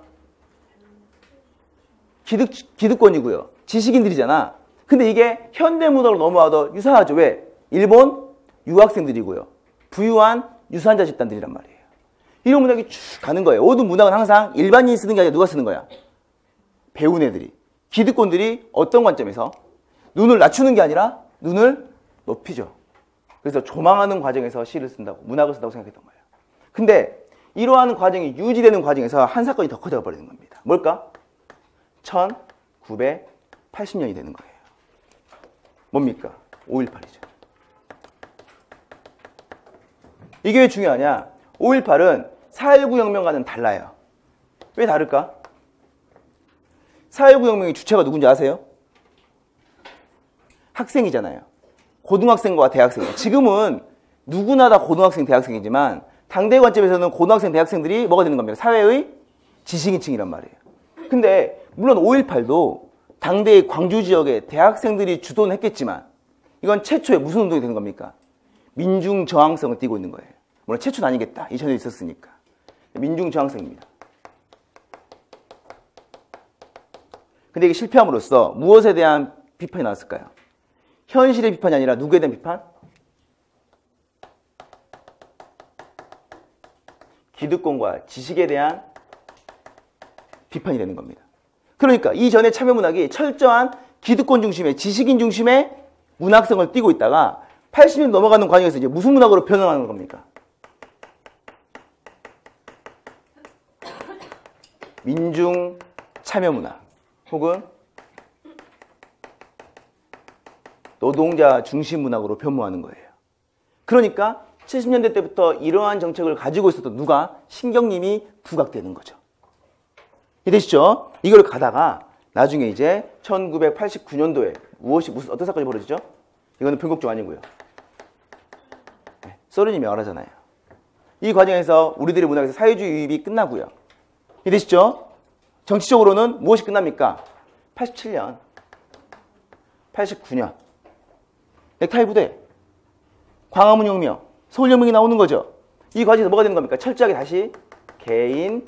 기득, 기득권이고요. 지식인들이잖아. 근데 이게 현대문학으로 넘어와도 유사하죠. 왜? 일본 유학생들이고요. 부유한 유산자 집단들이란 말이에요. 이런 문학이 쭉 가는 거예요. 모든 문학은 항상 일반인이 쓰는 게 아니라 누가 쓰는 거야? 배운 애들이. 기득권들이 어떤 관점에서? 눈을 낮추는 게 아니라 눈을 높이죠. 그래서 조망하는 과정에서 시를 쓴다고, 문학을 쓴다고 생각했던 거예요. 근데 이러한 과정이 유지되는 과정에서 한 사건이 더 커져 버리는 겁니다. 뭘까? 천구백팔십 년이 되는 거예요. 뭡니까? 오일팔이죠. 이게 왜 중요하냐? 오일팔은 사 일구 혁명과는 달라요. 왜 다를까? 사 일구 혁명의 주체가 누군지 아세요? 학생이잖아요. 고등학생과 대학생이에요. 지금은 누구나 다 고등학생, 대학생이지만 당대 관점에서는 고등학생, 대학생들이 뭐가 되는 겁니까? 사회의 지식인층이란 말이에요. 근데 물론 오일팔도 당대의 광주 지역의 대학생들이 주도는 했겠지만 이건 최초의 무슨 운동이 되는 겁니까? 민중 저항성을 띠고 있는 거예요. 물론 최초는 아니겠다. 이전에 있었으니까. 민중 저항성입니다. 근데 이게 실패함으로써 무엇에 대한 비판이 나왔을까요? 현실의 비판이 아니라 누구에 대한 비판? 기득권과 지식에 대한 비판이 되는 겁니다. 그러니까 이전에 참여문학이 철저한 기득권 중심의 지식인 중심의 문학성을 띠고 있다가 팔십 년 넘어가는 과정에서 이제 무슨 문학으로 변화하는 겁니까? 민중 참여문학 혹은 노동자 중심 문학으로 변모하는 거예요. 그러니까 칠십 년대 때부터 이러한 정책을 가지고 있었던 누가? 신경님이 부각되는 거죠. 이해되시죠? 이걸 가다가 나중에 이제 천구백팔십구 년도에 무엇이 무슨 어떤 사건이 벌어지죠? 이거는 변곡종 아니고요. 네, 소련이 멸하잖아요. 이 과정에서 우리들의 문학에서 사회주의 유입이 끝나고요. 이해되시죠? 정치적으로는 무엇이 끝납니까? 팔십칠 년, 팔십구 년. 넥타이 부대, 광화문 혁명, 서울혁명이 나오는 거죠. 이 과정에서 뭐가 되는 겁니까? 철저하게 다시 개인주의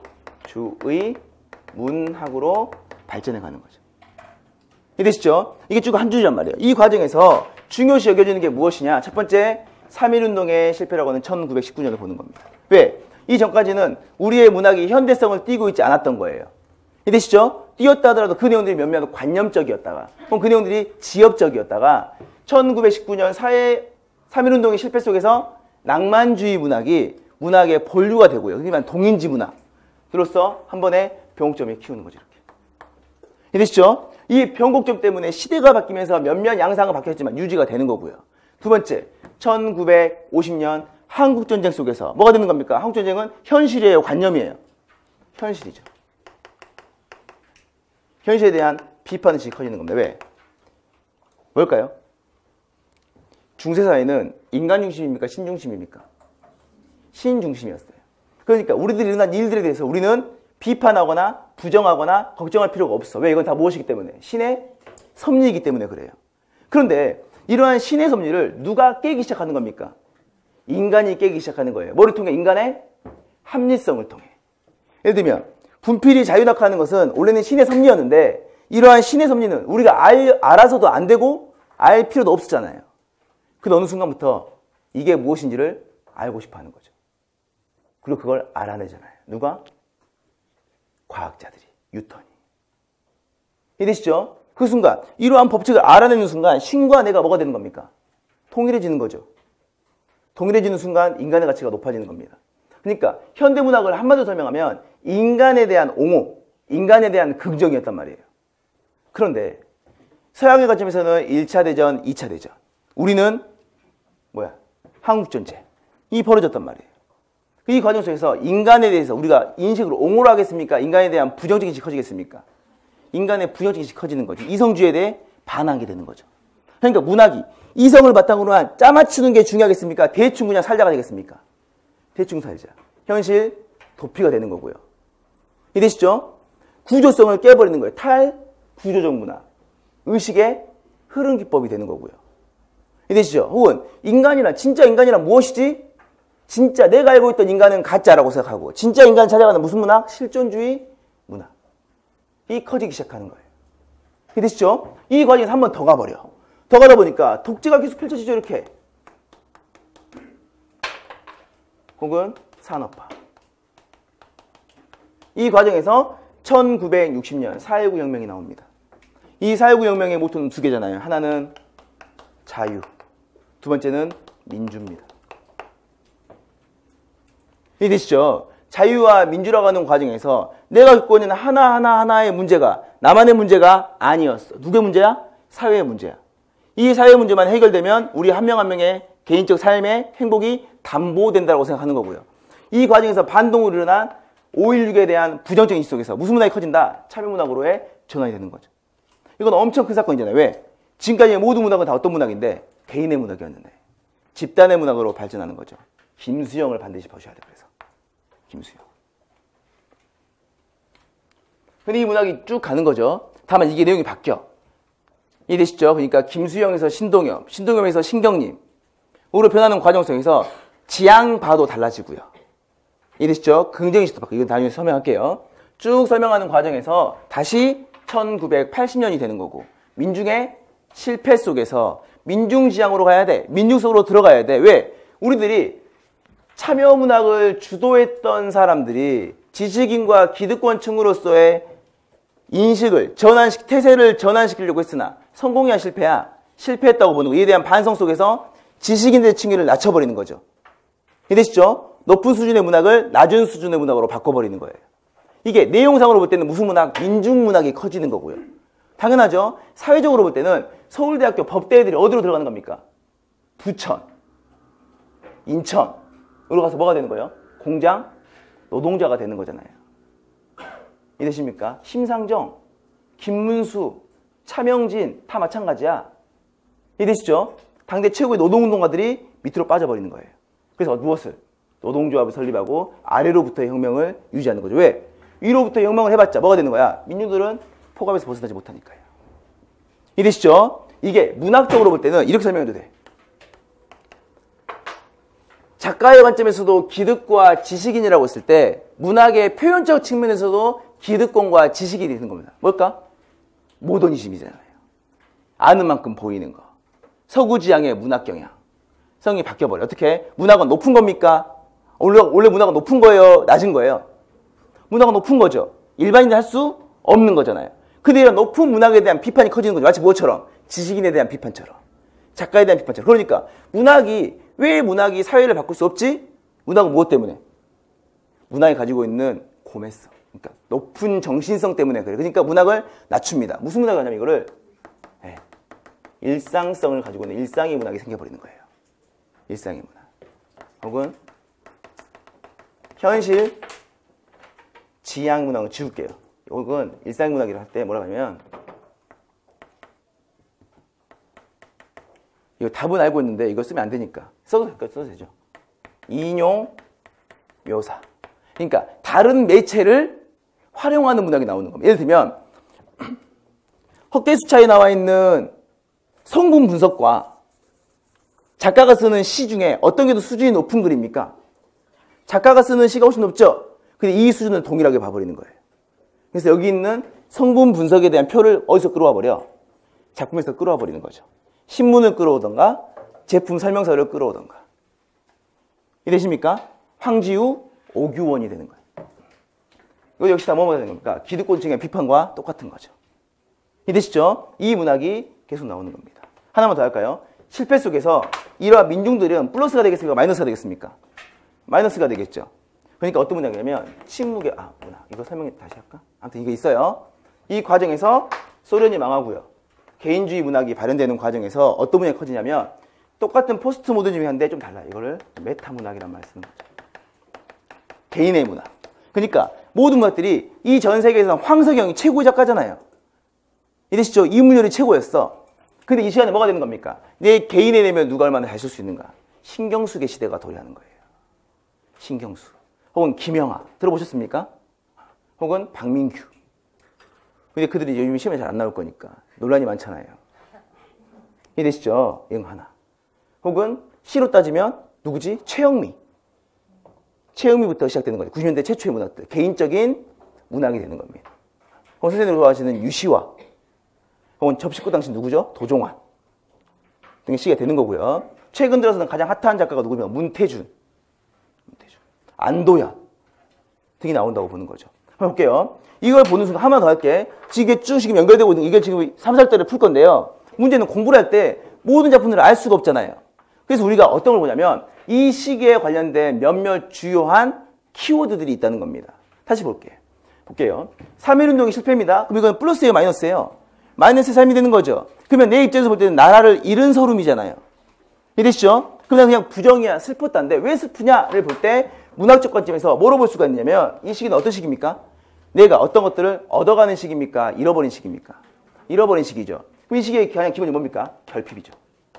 문학으로 발전해 가는 거죠. 이해되시죠? 이게 쭉 한 줄이란 말이에요. 이 과정에서 중요시 여겨지는 게 무엇이냐? 첫 번째, 삼일운동의 실패라고 하는 천구백십구 년을 보는 겁니다. 왜? 이 전까지는 우리의 문학이 현대성을 띠고 있지 않았던 거예요. 이해되시죠? 띄었다 하더라도 그 내용들이 몇몇 관념적이었다가, 그럼 그 내용들이 지엽적이었다가, 천구백십구 년 사회, 삼일운동의 실패 속에서 낭만주의 문학이 문학의 본류가 되고요. 흔히 말하는 동인지 문학으로서 한 번에 변곡점을 키우는 거죠. 이렇게. 이해되시죠? 이 변곡점 때문에 시대가 바뀌면서 몇몇 양상은 바뀌었지만 유지가 되는 거고요. 두 번째, 천구백오십 년 한국전쟁 속에서 뭐가 되는 겁니까? 한국전쟁은 현실이에요, 관념이에요? 현실이죠. 현실에 대한 비판의식이 커지는 겁니다. 왜? 뭘까요? 중세사회는 인간 중심입니까? 신 중심입니까? 신 중심이었어요. 그러니까 우리들이 일어난 일들에 대해서 우리는 비판하거나 부정하거나 걱정할 필요가 없어. 왜? 이건 다 무엇이기 때문에? 신의 섭리이기 때문에 그래요. 그런데 이러한 신의 섭리를 누가 깨기 시작하는 겁니까? 인간이 깨기 시작하는 거예요. 뭐를 통해? 인간의 합리성을 통해. 예를 들면 분필이 자유낙하하는 것은 원래는 신의 섭리였는데 이러한 신의 섭리는 우리가 알, 알아서도 안 되고 알 필요도 없었잖아요. 근데 어느 순간부터 이게 무엇인지를 알고 싶어 하는 거죠. 그리고 그걸 알아내잖아요. 누가? 과학자들이, 뉴턴이. 이해되시죠? 그 순간 이러한 법칙을 알아내는 순간 신과 내가 뭐가 되는 겁니까? 통일해지는 거죠. 동일해지는 순간 인간의 가치가 높아지는 겁니다. 그러니까 현대문학을 한마디로 설명하면 인간에 대한 옹호, 인간에 대한 긍정이었단 말이에요. 그런데 서양의 관점에서는 일 차 대전, 이 차 대전. 우리는 뭐야? 한국전쟁. 이 벌어졌단 말이에요. 이 과정 속에서 인간에 대해서 우리가 인식으로 옹호를 하겠습니까? 인간에 대한 부정적 인식이 커지겠습니까? 인간의 부정적 인식이 커지는 거죠. 이성주의에 대해 반하게 되는 거죠. 그러니까 문학이 이성을 바탕으로 한 짜맞추는 게 중요하겠습니까? 대충 그냥 살자가 되겠습니까? 대충 살자. 현실 도피가 되는 거고요. 이해되시죠? 구조성을 깨버리는 거예요. 탈구조적 문화. 의식의 흐름 기법이 되는 거고요. 이해되시죠? 혹은 인간이란, 진짜 인간이란 무엇이지? 진짜 내가 알고 있던 인간은 가짜라고 생각하고 진짜 인간을 찾아가는 무슨 문학? 실존주의 문학. 이 커지기 시작하는 거예요. 이해되시죠? 이 과정에서 한 번 더 가버려. 더 가다 보니까 독재가 계속 펼쳐지죠. 이렇게. 혹은 산업화. 이 과정에서 천구백육십 년 사일구 혁명이 나옵니다. 이 사일구 혁명의 모토는 두 개잖아요. 하나는 자유, 두 번째는 민주입니다. 이해되시죠? 자유와 민주라고 하는 과정에서 내가 겪고 있는 하나하나 하나의 문제가 나만의 문제가 아니었어. 누구의 문제야? 사회의 문제야. 이 사회 문제만 해결되면 우리 한 명 한 명의 개인적 삶의 행복이 담보된다고 생각하는 거고요. 이 과정에서 반동으로 일어난 오일육에 대한 부정적 인식 속에서 무슨 문학이 커진다? 차별문학으로의 전환이 되는 거죠. 이건 엄청 큰 사건이잖아요. 왜? 지금까지의 모든 문학은 다 어떤 문학인데? 개인의 문학이었는데 집단의 문학으로 발전하는 거죠. 김수영을 반드시 보셔야 돼요. 그래서 김수영. 흔히 이 문학이 쭉 가는 거죠. 다만 이게 내용이 바뀌어. 이해되시죠? 그러니까 김수영에서 신동엽, 신동엽에서 신경림 으로 변하는 과정 속에서 지향바도 달라지고요. 이해되시죠? 긍정의식도 바뀌고 이건 나중에 설명할게요. 쭉 설명하는 과정에서 다시 천구백팔십 년이 되는 거고 민중의 실패 속에서 민중지향으로 가야 돼. 민중 속으로 들어가야 돼. 왜? 우리들이 참여문학을 주도했던 사람들이 지식인과 기득권층으로서의 인식을 전환시, 태세를 전환시키려고 했으나 성공이야 실패야? 실패했다고 보는 거. 이에 대한 반성 속에서 지식인들의 층위를 낮춰버리는 거죠. 이해되시죠? 높은 수준의 문학을 낮은 수준의 문학으로 바꿔버리는 거예요. 이게 내용상으로 볼 때는 무슨 문학? 민중문학이 커지는 거고요. 당연하죠. 사회적으로 볼 때는 서울대학교 법대들이 어디로 들어가는 겁니까? 부천, 인천으로 가서 뭐가 되는 거예요? 공장, 노동자가 되는 거잖아요. 이해되십니까? 심상정, 김문수, 차명진 다 마찬가지야. 이해되시죠? 당대 최고의 노동운동가들이 밑으로 빠져버리는 거예요. 그래서 무엇을? 노동조합을 설립하고 아래로부터의 혁명을 유지하는 거죠. 왜? 위로부터 혁명을 해봤자 뭐가 되는 거야? 민중들은 폭압에서 벗어나지 못하니까요. 이해되시죠? 이게 문학적으로 볼 때는 이렇게 설명해도 돼. 작가의 관점에서도 기득과 지식인이라고 했을 때 문학의 표현적 측면에서도 기득권과 지식이 되는 겁니다. 뭘까? 모더니즘이잖아요. 아는 만큼 보이는 거. 서구지향의 문학 경향. 성이 바뀌어버려. 어떻게? 문학은 높은 겁니까? 원래, 원래 문학은 높은 거예요? 낮은 거예요? 문학은 높은 거죠. 일반인이 할 수 없는 거잖아요. 근데 이런 높은 문학에 대한 비판이 커지는 거죠. 마치 뭐처럼? 지식인에 대한 비판처럼. 작가에 대한 비판처럼. 그러니까 문학이, 왜 문학이 사회를 바꿀 수 없지? 문학은 무엇 때문에? 문학이 가지고 있는 고매성. 그러니까 높은 정신성 때문에 그래요. 그러니까 문학을 낮춥니다. 무슨 문학이 하냐면 이거를 네. 일상성을 가지고 있는 일상의 문학이 생겨버리는 거예요. 일상의 문학. 혹은 현실 지향 문학을 지울게요. 혹은 일상의 문학이라 할 때 뭐라고 하냐면 이거 답은 알고 있는데 이거 쓰면 안 되니까 써도 될까요? 써도 되죠. 인용 묘사. 그러니까 다른 매체를 활용하는 문학이 나오는 겁니다. 예를 들면 헛개수차에 나와 있는 성분 분석과 작가가 쓰는 시 중에 어떤 게 더 수준이 높은 글입니까? 작가가 쓰는 시가 훨씬 높죠? 근데 이 수준을 동일하게 봐버리는 거예요. 그래서 여기 있는 성분 분석에 대한 표를 어디서 끌어와 버려? 작품에서 끌어와 버리는 거죠. 신문을 끌어오던가 제품 설명서를 끌어오던가. 이해되십니까? 황지우, 오규원이 되는 거예요. 이거 역시 다 뭐가 되는 겁니까? 기득권층의 비판과 똑같은 거죠. 이해되시죠? 이 문학이 계속 나오는 겁니다. 하나만 더 할까요? 실패 속에서 이러한 민중들은 플러스가 되겠습니까? 마이너스가 되겠습니까? 마이너스가 되겠죠. 그러니까 어떤 문학이냐면 침묵의 아 문학. 이거 설명 다시 할까? 아무튼 이거 있어요. 이 과정에서 소련이 망하고요. 개인주의 문학이 발현되는 과정에서 어떤 문학이 커지냐면 똑같은 포스트 모더니즘인데 좀 달라요. 이거를 메타 문학이란 말을 쓰는 거죠. 개인의 문학. 그러니까 모든 문학들이 이 전 세계에서 황석영이 최고의 작가잖아요. 이러시죠? 이문열이 최고였어. 근데 이 시간에 뭐가 되는 겁니까? 내 개인에 내면 누가 얼마나 잘 쓸 수 있는가? 신경숙의 시대가 도래하는 거예요. 신경숙. 혹은 김영하. 들어보셨습니까? 혹은 박민규. 근데 그들이 요즘 시험에 잘 안 나올 거니까 논란이 많잖아요. 이해되시죠? 이건 하나. 혹은 시로 따지면 누구지? 최영미. 최영미부터 시작되는 거죠. 구십 년대 최초의 문학들. 개인적인 문학이 되는 겁니다. 혹은 선생님들 좋아하시는 유시화. 혹은 접십구 당시 누구죠? 도종환. 등의 시기가 되는 거고요. 최근 들어서는 가장 핫한 작가가 누구냐면 문태준. 문태준. 안도현. 등이 나온다고 보는 거죠. 한번 볼게요. 이걸 보는 순간 하나 더 할게. 지금 쭉 지금 연결되고 있는 이게 지금 삼 살짜리를 풀 건데요. 문제는 공부를 할 때 모든 작품들을 알 수가 없잖아요. 그래서 우리가 어떤 걸 보냐면 이 시기에 관련된 몇몇 주요한 키워드들이 있다는 겁니다. 다시 볼게요. 볼게요. 삼일운동이 실패입니다. 그럼 이건 플러스예요, 마이너스예요? 마이너스의 삶이 되는 거죠. 그러면 내 입장에서 볼 때는 나라를 잃은 서름이잖아요. 이해되시죠? 그냥 그냥 부정이야, 슬펐다는데 왜 슬프냐를 볼 때 문학적 관점에서 뭐로 볼 수가 있냐면 이 시기는 어떤 시기입니까? 내가 어떤 것들을 얻어가는 시기입니까? 잃어버린 시기입니까? 잃어버린 시기죠. 그럼 이 시기의 가장 기본이 뭡니까? 결핍이죠.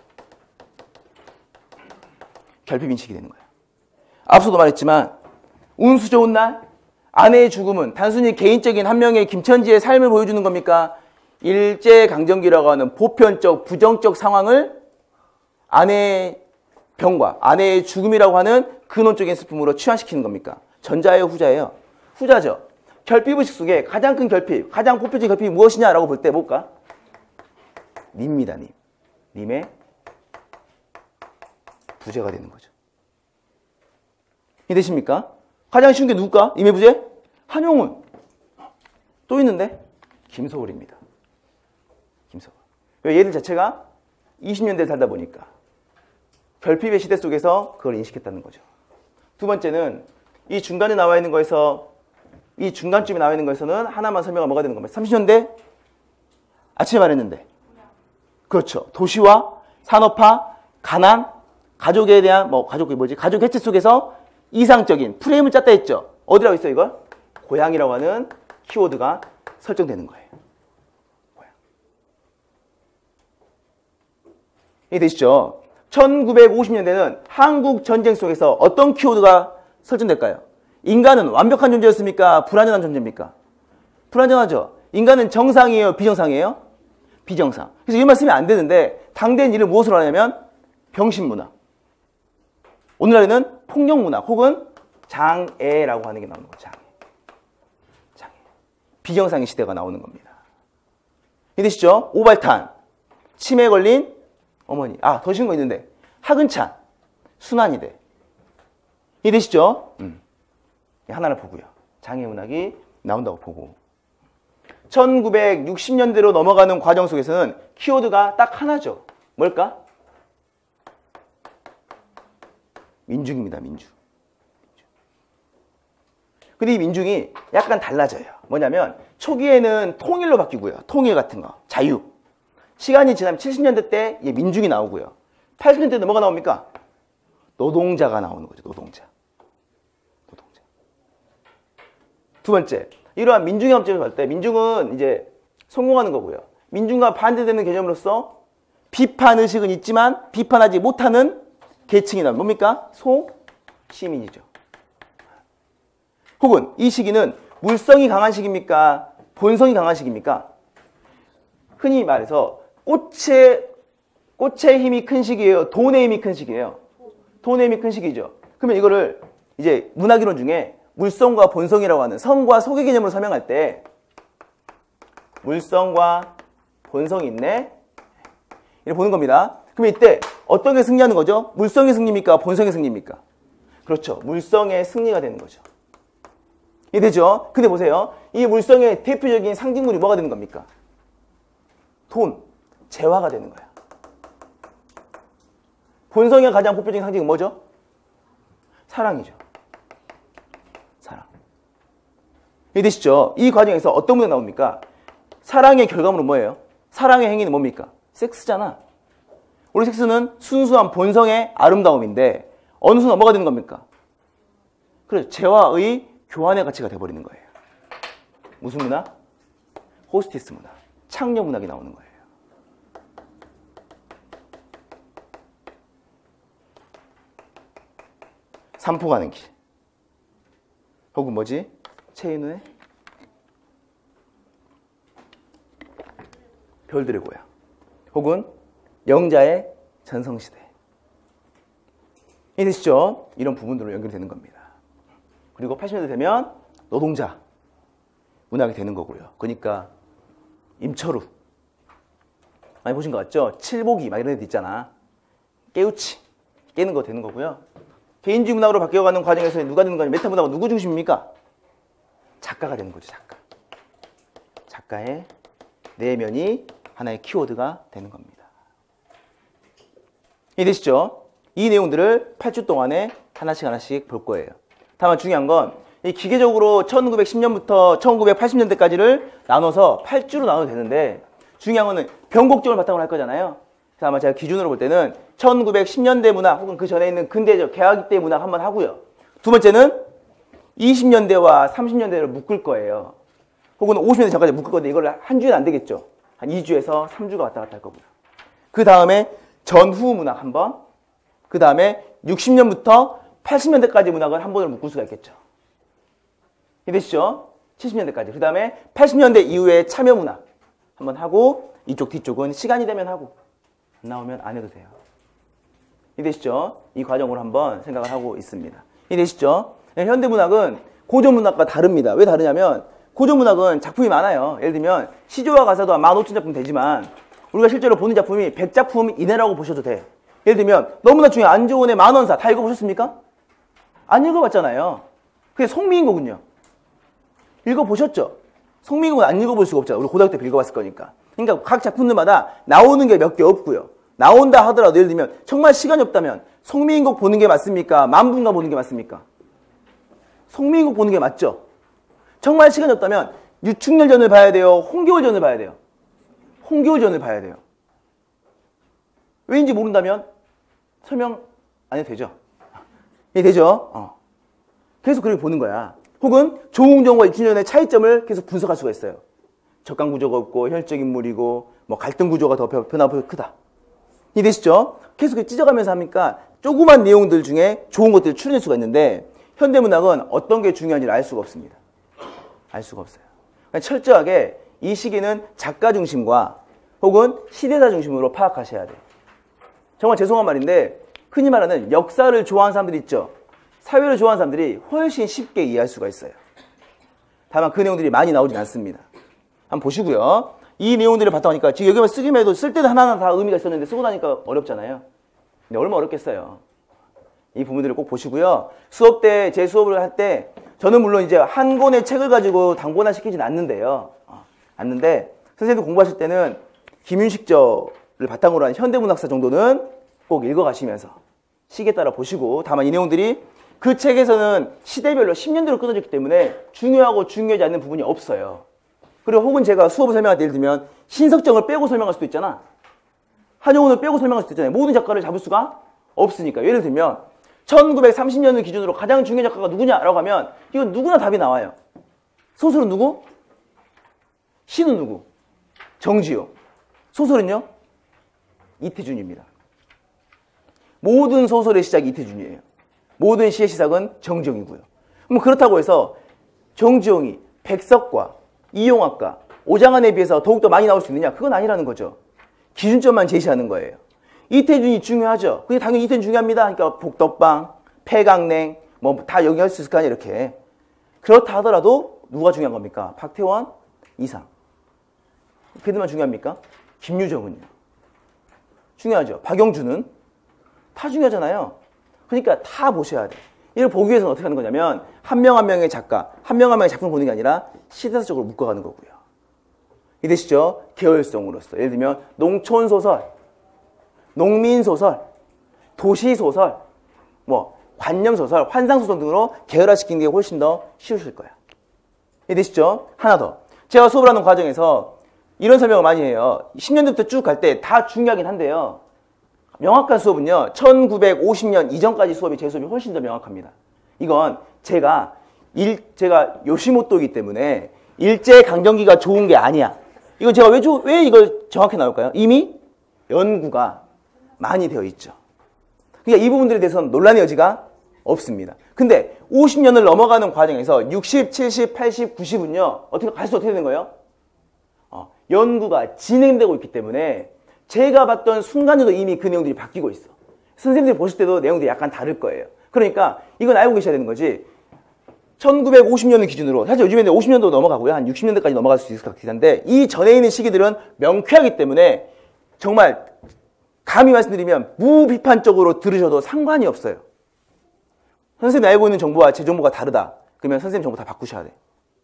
결핍 인식이 되는 거예요. 앞서도 말했지만 운수 좋은 날 아내의 죽음은 단순히 개인적인 한 명의 김천지의 삶을 보여주는 겁니까? 일제강점기라고 하는 보편적 부정적 상황을 아내의 병과 아내의 죽음이라고 하는 근원적인 슬픔으로 치환시키는 겁니까? 전자예요, 후자예요? 후자죠. 결핍의식 속에 가장 큰 결핍, 가장 보편적인 결핍이 무엇이냐라고 볼 때 뭘까? 님입니다, 님. 님의 부재가 되는 거죠. 이해되십니까? 가장 쉬운 게 누굴까? 님의 부재? 한용운. 또 있는데? 김소월입니다. 김소월. 얘들 자체가 이십 년대를 살다 보니까 결핍의 시대 속에서 그걸 인식했다는 거죠. 두 번째는 이 중간에 나와 있는 거에서 이 중간쯤에 나와 있는 거에서는 하나만 설명하면 뭐가 되는 겁니까? 삼십 년대? 아침에 말했는데. 그렇죠. 도시화, 산업화, 가난, 가족에 대한 뭐 가족이 뭐지? 가족 해체 속에서 이상적인 프레임을 짰다 했죠. 어디라고 있어요, 이걸? 고향이라고 하는 키워드가 설정되는 거예요. 고향. 이해되시죠? 천구백오십 년대는 한국 전쟁 속에서 어떤 키워드가 설정될까요? 인간은 완벽한 존재였습니까? 불완전한 존재입니까? 불완전하죠. 인간은 정상이에요? 비정상이에요? 비정상. 그래서 이 말 쓰면 안 되는데 당대인 이를 무엇으로 하냐면 병신문화. 오늘날에는 폭력문화 혹은 장애라고 하는 게 나오는 거죠. 장애. 장애. 비정상의 시대가 나오는 겁니다. 이해되시죠? 오발탄. 치매에 걸린 어머니. 아, 더 쉬운 거 있는데. 하근찬. 순환이대. 이해되시죠? 음. 하나를 보고요. 장애문학이 나온다고 보고. 천구백육십 년대로 넘어가는 과정 속에서는 키워드가 딱 하나죠. 뭘까? 민중입니다. 민중. 근데 이 민중이 약간 달라져요. 뭐냐면 초기에는 통일로 바뀌고요. 통일 같은 거. 자유. 시간이 지나면 칠십 년대 때 민중이 나오고요. 팔십 년대 뭐가 나옵니까? 노동자가 나오는 거죠. 노동자. 노동자. 두 번째. 이러한 민중의 관점에서 볼 때 민중은 이제 성공하는 거고요. 민중과 반대되는 개념으로서 비판의식은 있지만 비판하지 못하는 계층이 나옵니다. 뭡니까? 소시민이죠. 혹은 이 시기는 물성이 강한 시기입니까? 본성이 강한 시기입니까? 흔히 말해서 꽃의, 꽃의 힘이 큰 시기예요? 돈의 힘이 큰 시기예요? 돈의 힘이 큰 시기죠. 그러면 이거를 이제 문학이론 중에 물성과 본성이라고 하는 성과 속의 개념으로 설명할 때 물성과 본성이 있네? 이렇게 보는 겁니다. 그럼 이때 어떤 게 승리하는 거죠? 물성의 승리입니까? 본성의 승리입니까? 그렇죠. 물성의 승리가 되는 거죠. 이해되죠? 근데 보세요. 이 물성의 대표적인 상징물이 뭐가 되는 겁니까? 돈, 재화가 되는 거야. 본성의 가장 대표적인 상징은 뭐죠? 사랑이죠. 사랑. 이해되시죠? 이 과정에서 어떤 문제가 나옵니까? 사랑의 결과물은 뭐예요? 사랑의 행위는 뭡니까? 섹스잖아. 우리 섹스는 순수한 본성의 아름다움인데 어느 순간 뭐가 되는 겁니까? 그래, 재화의 교환의 가치가 돼버리는 거예요. 무슨 문화? 호스티스 문화, 창녀 문학이 나오는 거예요. 산포 가는 길. 혹은 뭐지? 체인우의 별들의 고향. 혹은 영자의 전성시대. 이해되시죠? 이런 부분들로 연결되는 겁니다. 그리고 팔십 년대 되면 노동자 문학이 되는 거고요. 그러니까 임철우 많이 보신 것 같죠? 칠복이 막 이런 애들 있잖아. 깨우치 깨는 거 되는 거고요. 개인주의 문학으로 바뀌어가는 과정에서 누가 되는 거냐? 메타 문학은 누구 중심입니까? 작가가 되는 거죠. 작가. 작가의 내면이 하나의 키워드가 되는 겁니다. 이해되시죠? 이 내용들을 팔 주 동안에 하나씩 하나씩 볼 거예요. 다만 중요한 건 이 기계적으로 천구백십 년부터 천구백팔십 년대까지를 나눠서 팔 주로 나눠도 되는데 중요한 거는 변곡점을 바탕으로 할 거잖아요. 그래서 아마 제가 기준으로 볼 때는 천구백십 년대 문학 혹은 그 전에 있는 근대적 개화기 때 문학 한번 하고요. 두 번째는 이십 년대와 삼십 년대를 묶을 거예요. 혹은 오십 년대 전까지 묶을 건데 이걸 한 주에는 안 되겠죠. 한 이 주에서 삼 주가 왔다 갔다 할 거고요. 그 다음에 전후 문학 한 번, 그 다음에 육십 년부터 팔십 년대까지 문학을 한 번으로 묶을 수가 있겠죠. 이해되시죠? 칠십 년대까지. 그 다음에 팔십 년대 이후에 참여 문학 한번 하고 이쪽 뒤쪽은 시간이 되면 하고 안 나오면 안 해도 돼요. 이해되시죠? 이 과정으로 한번 생각을 하고 있습니다. 이해되시죠? 현대문학은 고전문학과 다릅니다. 왜 다르냐면 고전문학은 작품이 많아요. 예를 들면 시조와 가사도 한 만 오천 작품 되지만 우리가 실제로 보는 작품이 백 작품 이내라고 보셔도 돼. 예를 들면 너무나 중요한 안조원의 만원사 다 읽어보셨습니까? 안 읽어봤잖아요. 그게 송미인거군요. 읽어보셨죠? 송미인거는 안 읽어볼 수가 없잖아요. 우리 고등학교 때 읽어봤을 거니까. 그러니까 각 작품들마다 나오는 게 몇 개 없고요. 나온다 하더라도 예를 들면 정말 시간이 없다면 송미인곡 보는 게 맞습니까? 만분가 보는 게 맞습니까? 송미인곡 보는 게 맞죠? 정말 시간이 없다면 유충렬전을 봐야 돼요? 홍겨울전을 봐야 돼요? 홍겨울전을 봐야 돼요. 왜인지 모른다면 설명 안 해도 되죠? 예, 되죠? 어. 계속 그렇게 보는 거야. 혹은 조웅정과 유충렬전의 차이점을 계속 분석할 수가 있어요. 적강 구조가 없고 혈적 인물이고 뭐 갈등 구조가 더 변화가 크다. 이해되시죠? 계속 찢어가면서 하니까 조그만 내용들 중에 좋은 것들을 추려낼 수가 있는데 현대문학은 어떤 게 중요한지를 알 수가 없습니다. 알 수가 없어요. 그러니까 철저하게 이 시기는 작가 중심과 혹은 시대사 중심으로 파악하셔야 돼요. 정말 죄송한 말인데 흔히 말하는 역사를 좋아하는 사람들이 있죠. 사회를 좋아하는 사람들이 훨씬 쉽게 이해할 수가 있어요. 다만 그 내용들이 많이 나오진 않습니다. 한번 보시고요. 이 내용들을 봤다 보니까 지금 여기만 쓰기만 해도 쓸 때는 하나하나 다 의미가 있었는데 쓰고 나니까 어렵잖아요. 근데 얼마나 어렵겠어요. 이 부분들을 꼭 보시고요. 수업 때, 제 수업을 할 때 저는 물론 이제 한 권의 책을 가지고 당번화 시키진 않는데요. 어, 않는데 선생님도 공부하실 때는 김윤식저를 바탕으로 한 현대문학사 정도는 꼭 읽어가시면서 시기에 따라 보시고, 다만 이 내용들이 그 책에서는 시대별로 십 년대로 끊어졌기 때문에 중요하고 중요하지 않는 부분이 없어요. 그리고 혹은 제가 수업을 설명할 때 예를 들면 신석정을 빼고 설명할 수도 있잖아. 한용운을 빼고 설명할 수도 있잖아요. 모든 작가를 잡을 수가 없으니까. 예를 들면 천구백삼십 년을 기준으로 가장 중요한 작가가 누구냐라고 하면 이건 누구나 답이 나와요. 소설은 누구? 시는 누구? 정지용. 소설은요? 이태준입니다. 모든 소설의 시작이 이태준이에요. 모든 시의 시작은 정지용이고요. 그럼 그렇다고 해서 정지용이 백석과 이용학과 오장환에 비해서 더욱더 많이 나올 수 있느냐? 그건 아니라는 거죠. 기준점만 제시하는 거예요. 이태준이 중요하죠. 근데 당연히 이태준 중요합니다. 그러니까 복덕방, 폐강냉 뭐 다 여기할 수 있을 거 아니에요. 이렇게. 그렇다 하더라도 누가 중요한 겁니까? 박태원, 이상. 그들만 중요합니까? 김유정은요. 중요하죠. 박영준은 다 중요하잖아요. 그러니까 다 보셔야 돼요. 이걸 보기 위해서는 어떻게 하는 거냐면 한 명 한 명의 작가, 한 명 한 명의 작품을 보는 게 아니라 시대사적으로 묶어가는 거고요. 이해되시죠? 계열성으로서. 예를 들면 농촌소설, 농민소설, 도시소설, 뭐 관념소설, 환상소설 등으로 계열화시키는 게 훨씬 더 쉬우실 거야. 이해되시죠? 하나 더. 제가 수업을 하는 과정에서 이런 설명을 많이 해요. 십 년대부터 쭉 갈 때 다 중요하긴 한데요. 명확한 수업은요. 천구백오십 년 이전까지 수업이 제 수업이 훨씬 더 명확합니다. 이건 제가 일, 제가 요시모토이기 때문에 일제강점기가 좋은 게 아니야. 이건 제가 왜, 왜 이걸 정확히 나올까요? 이미 연구가 많이 되어 있죠. 그러니까 이 부분들에 대해서는 논란의 여지가 없습니다. 근데 오십 년을 넘어가는 과정에서 육십, 칠십, 팔십, 구십은요. 어떻게 갈수록 어떻게 되는 거예요? 어, 연구가 진행되고 있기 때문에 제가 봤던 순간에도 이미 그 내용들이 바뀌고 있어. 선생님들이 보실 때도 내용들이 약간 다를 거예요. 그러니까 이건 알고 계셔야 되는 거지. 천구백오십 년을 기준으로, 사실 요즘에는 오십 년도 넘어가고요. 한 육십 년대까지 넘어갈 수 있을 것 같긴 한데 이 전에 있는 시기들은 명쾌하기 때문에 정말 감히 말씀드리면 무비판적으로 들으셔도 상관이 없어요. 선생님이 알고 있는 정보와 제 정보가 다르다. 그러면 선생님 정보 다 바꾸셔야 돼.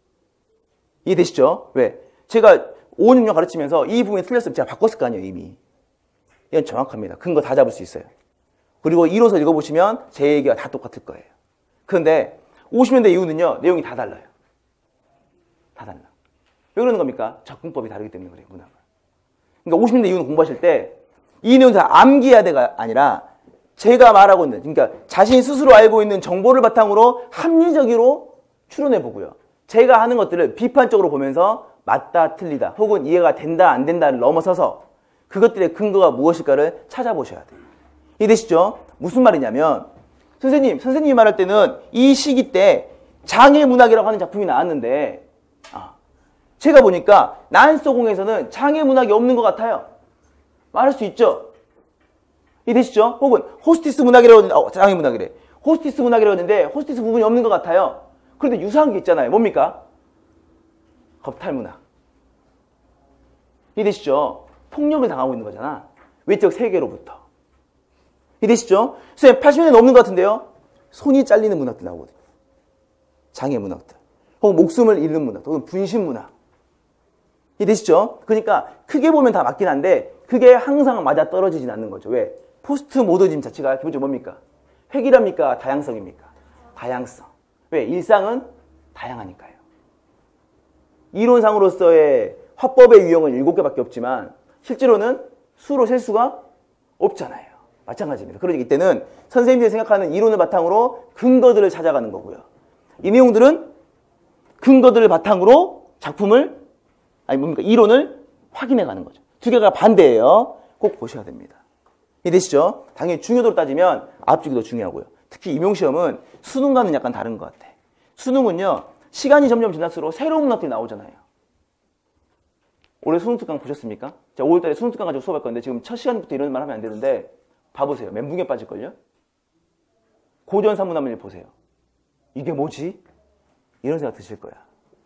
이해되시죠? 왜? 제가 오 년 가르치면서 이 부분이 틀렸으면 제가 바꿨을 거 아니에요, 이미. 이건 정확합니다. 근거 다 잡을 수 있어요. 그리고 이로서 읽어보시면 제 얘기가 다 똑같을 거예요. 그런데 오십 년대 이후는요, 내용이 다 달라요. 다 달라. 왜 그러는 겁니까? 접근법이 다르기 때문에 그래요, 문학은. 그러니까 오십 년대 이후는 공부하실 때 이 내용을 다 암기해야 돼가 아니라 제가 말하고 있는, 그러니까 자신이 스스로 알고 있는 정보를 바탕으로 합리적으로 추론해 보고요. 제가 하는 것들을 비판적으로 보면서 맞다, 틀리다, 혹은 이해가 된다, 안 된다를 넘어서서 그것들의 근거가 무엇일까를 찾아보셔야 돼요. 이해되시죠? 무슨 말이냐면 선생님, 선생님이 말할 때는 이 시기 때 장애문학이라고 하는 작품이 나왔는데 아, 제가 보니까 난소공에서는 장애문학이 없는 것 같아요. 말할 수 있죠? 이해되시죠? 혹은 호스티스 문학이라고 했는데 어, 장애문학이래. 호스티스 문학이라고 했는데 호스티스 부분이 없는 것 같아요. 그런데 유사한 게 있잖아요. 뭡니까? 겁탈문학. 이해되시죠? 폭력을 당하고 있는 거잖아. 외적 세계로부터. 이해되시죠? 선생님, 팔십 년대 넘는 것 같은데요? 손이 잘리는 문학들 나오거든요. 장애 문학들. 혹은 목숨을 잃는 문학, 혹은 분신 문학. 이해되시죠? 그러니까 크게 보면 다 맞긴 한데 그게 항상 맞아 떨어지진 않는 거죠. 왜? 포스트 모더니즘 자체가 기본적으로 뭡니까? 획일합니까? 다양성입니까? 다양성. 왜? 일상은 다양하니까요. 이론상으로서의 화법의 유형은 일곱 개밖에 없지만 실제로는 수로 셀 수가 없잖아요. 마찬가지입니다. 그러기 이때는 선생님들이 생각하는 이론을 바탕으로 근거들을 찾아가는 거고요. 이 내용들은 근거들을 바탕으로 작품을, 아니 뭡니까? 이론을 확인해 가는 거죠. 두 개가 반대예요. 꼭 보셔야 됩니다. 이해되시죠? 당연히 중요도로 따지면 앞주기도 중요하고요. 특히 임용시험은 수능과는 약간 다른 것 같아. 수능은요, 시간이 점점 지날수록 새로운 문학들이 나오잖아요. 올해 수능 특강 보셨습니까? 자, 오월달에 수능 특강 가지고 수업할 건데 지금 첫 시간부터 이런 말 하면 안 되는데 봐보세요. 멘붕에 빠질걸요? 고전 산문화문을 보세요. 이게 뭐지? 이런 생각 드실 거야.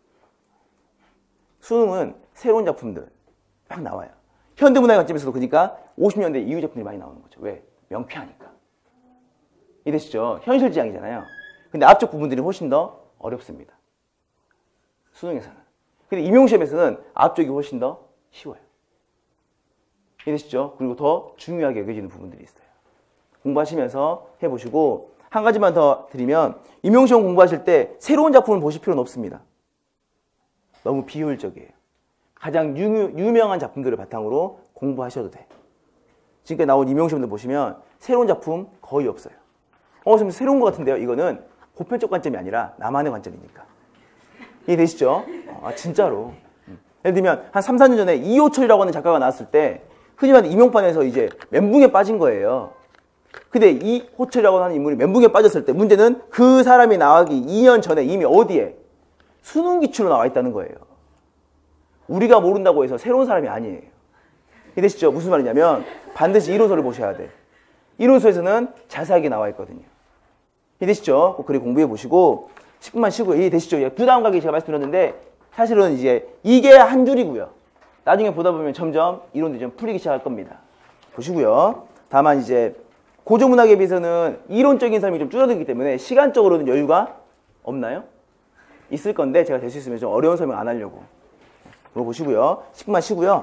수능은 새로운 작품들 막 나와요. 현대문화의 관점에서도 그러니까 오십 년대 이후 작품들이 많이 나오는 거죠. 왜? 명쾌하니까. 이해되시죠? 현실지향이잖아요. 근데 앞쪽 부분들이 훨씬 더 어렵습니다. 수능에서는. 근데 임용시험에서는 앞쪽이 훨씬 더 쉬워요. 이해되시죠? 그리고 더 중요하게 여겨지는 부분들이 있어요. 공부하시면서 해보시고 한 가지만 더 드리면 임용시험 공부하실 때 새로운 작품을 보실 필요는 없습니다. 너무 비효율적이에요. 가장 유, 유명한 작품들을 바탕으로 공부하셔도 돼. 지금까지 나온 임용시험들 보시면 새로운 작품 거의 없어요. 어, 좀 새로운 것 같은데요? 이거는 보편적 관점이 아니라 나만의 관점이니까. 이해되시죠? 아, 진짜로. 예를 들면 한 삼, 사 년 전에 이호철이라고 하는 작가가 나왔을 때 흔히 말하는 임용판에서 이제 멘붕에 빠진 거예요. 근데 이호철이라고 하는 인물이 멘붕에 빠졌을 때 문제는 그 사람이 나가기 이 년 전에 이미 어디에? 수능 기출로 나와 있다는 거예요. 우리가 모른다고 해서 새로운 사람이 아니에요. 이해되시죠? 무슨 말이냐면 반드시 일호서를 보셔야 돼. 일호서에서는 자세하게 나와 있거든요. 이해되시죠? 꼭 그리 공부해 보시고 십 분만 쉬고요. 이해되시죠? 부담 가게 제가 말씀드렸는데 사실은 이제 이게 한 줄이고요. 나중에 보다 보면 점점 이론들이 좀 풀리기 시작할 겁니다. 보시고요. 다만 이제 고전문학에 비해서는 이론적인 삶이 좀 줄어들기 때문에 시간적으로는 여유가 없나요? 있을 건데 제가 될 수 있으면 좀 어려운 설명 안 하려고. 그거 보시고요. 십 분만 쉬고요.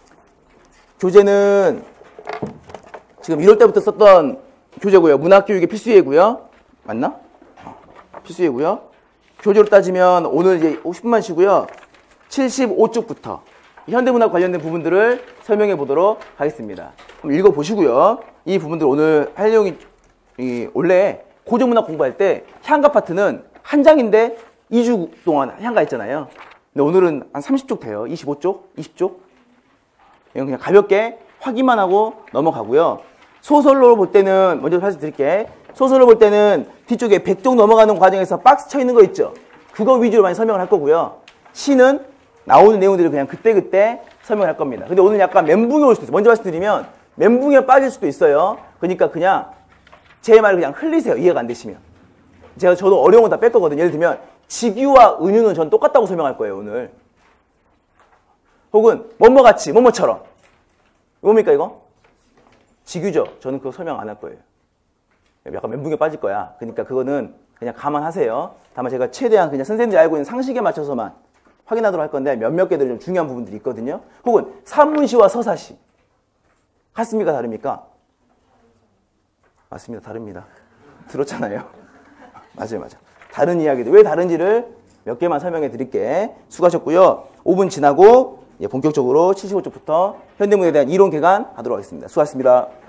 교재는 지금 일월 때부터 썼던 교재고요. 문학교육의 필수예고요. 맞나? 필수예고요. 교재로 따지면 오늘 이제 십 분만 쉬고요. 칠십오 쪽부터 현대문학 관련된 부분들을 설명해 보도록 하겠습니다. 한번 읽어보시고요. 이 부분들 오늘 할 내용이 이, 원래 고전문학 공부할 때 향가 파트는 한 장인데 이 주 동안 향가 있잖아요. 근데 오늘은 한 삼십 쪽 돼요. 이십오 쪽, 이십 쪽. 이건 그냥 가볍게 확인만 하고 넘어가고요. 소설로 볼 때는 먼저 말씀드릴게. 소설로 볼 때는 뒤쪽에 백 쪽 넘어가는 과정에서 박스 쳐 있는 거 있죠. 그거 위주로 많이 설명을 할 거고요. 시는 나오는 내용들을 그냥 그때그때 설명을 할 겁니다. 근데 오늘 약간 멘붕이 올 수도 있어요. 먼저 말씀드리면 멘붕에 빠질 수도 있어요. 그러니까 그냥 제 말을 그냥 흘리세요. 이해가 안 되시면. 제가 저도 어려운 거 다 뺄 거거든요. 예를 들면 직유와 은유는 전 똑같다고 설명할 거예요. 오늘. 혹은 뭐뭐같이 뭐뭐처럼. 뭡니까 이거? 직유죠. 저는 그거 설명 안 할 거예요. 약간 멘붕에 빠질 거야. 그러니까 그거는 그냥 감안하세요. 다만 제가 최대한 그냥 선생님들이 알고 있는 상식에 맞춰서만 확인하도록 할 건데 몇몇 개들 좀 중요한 부분들이 있거든요. 혹은 산문시와 서사시. 같습니까? 다릅니까? 맞습니다. 다릅니다. 들었잖아요. 맞아요. 맞아요. 다른 이야기들. 왜 다른지를 몇 개만 설명해 드릴게. 수고하셨고요. 오 분 지나고 본격적으로 칠십오 쪽부터 현대문에 대한 이론 개관 하도록 하겠습니다. 수고하셨습니다.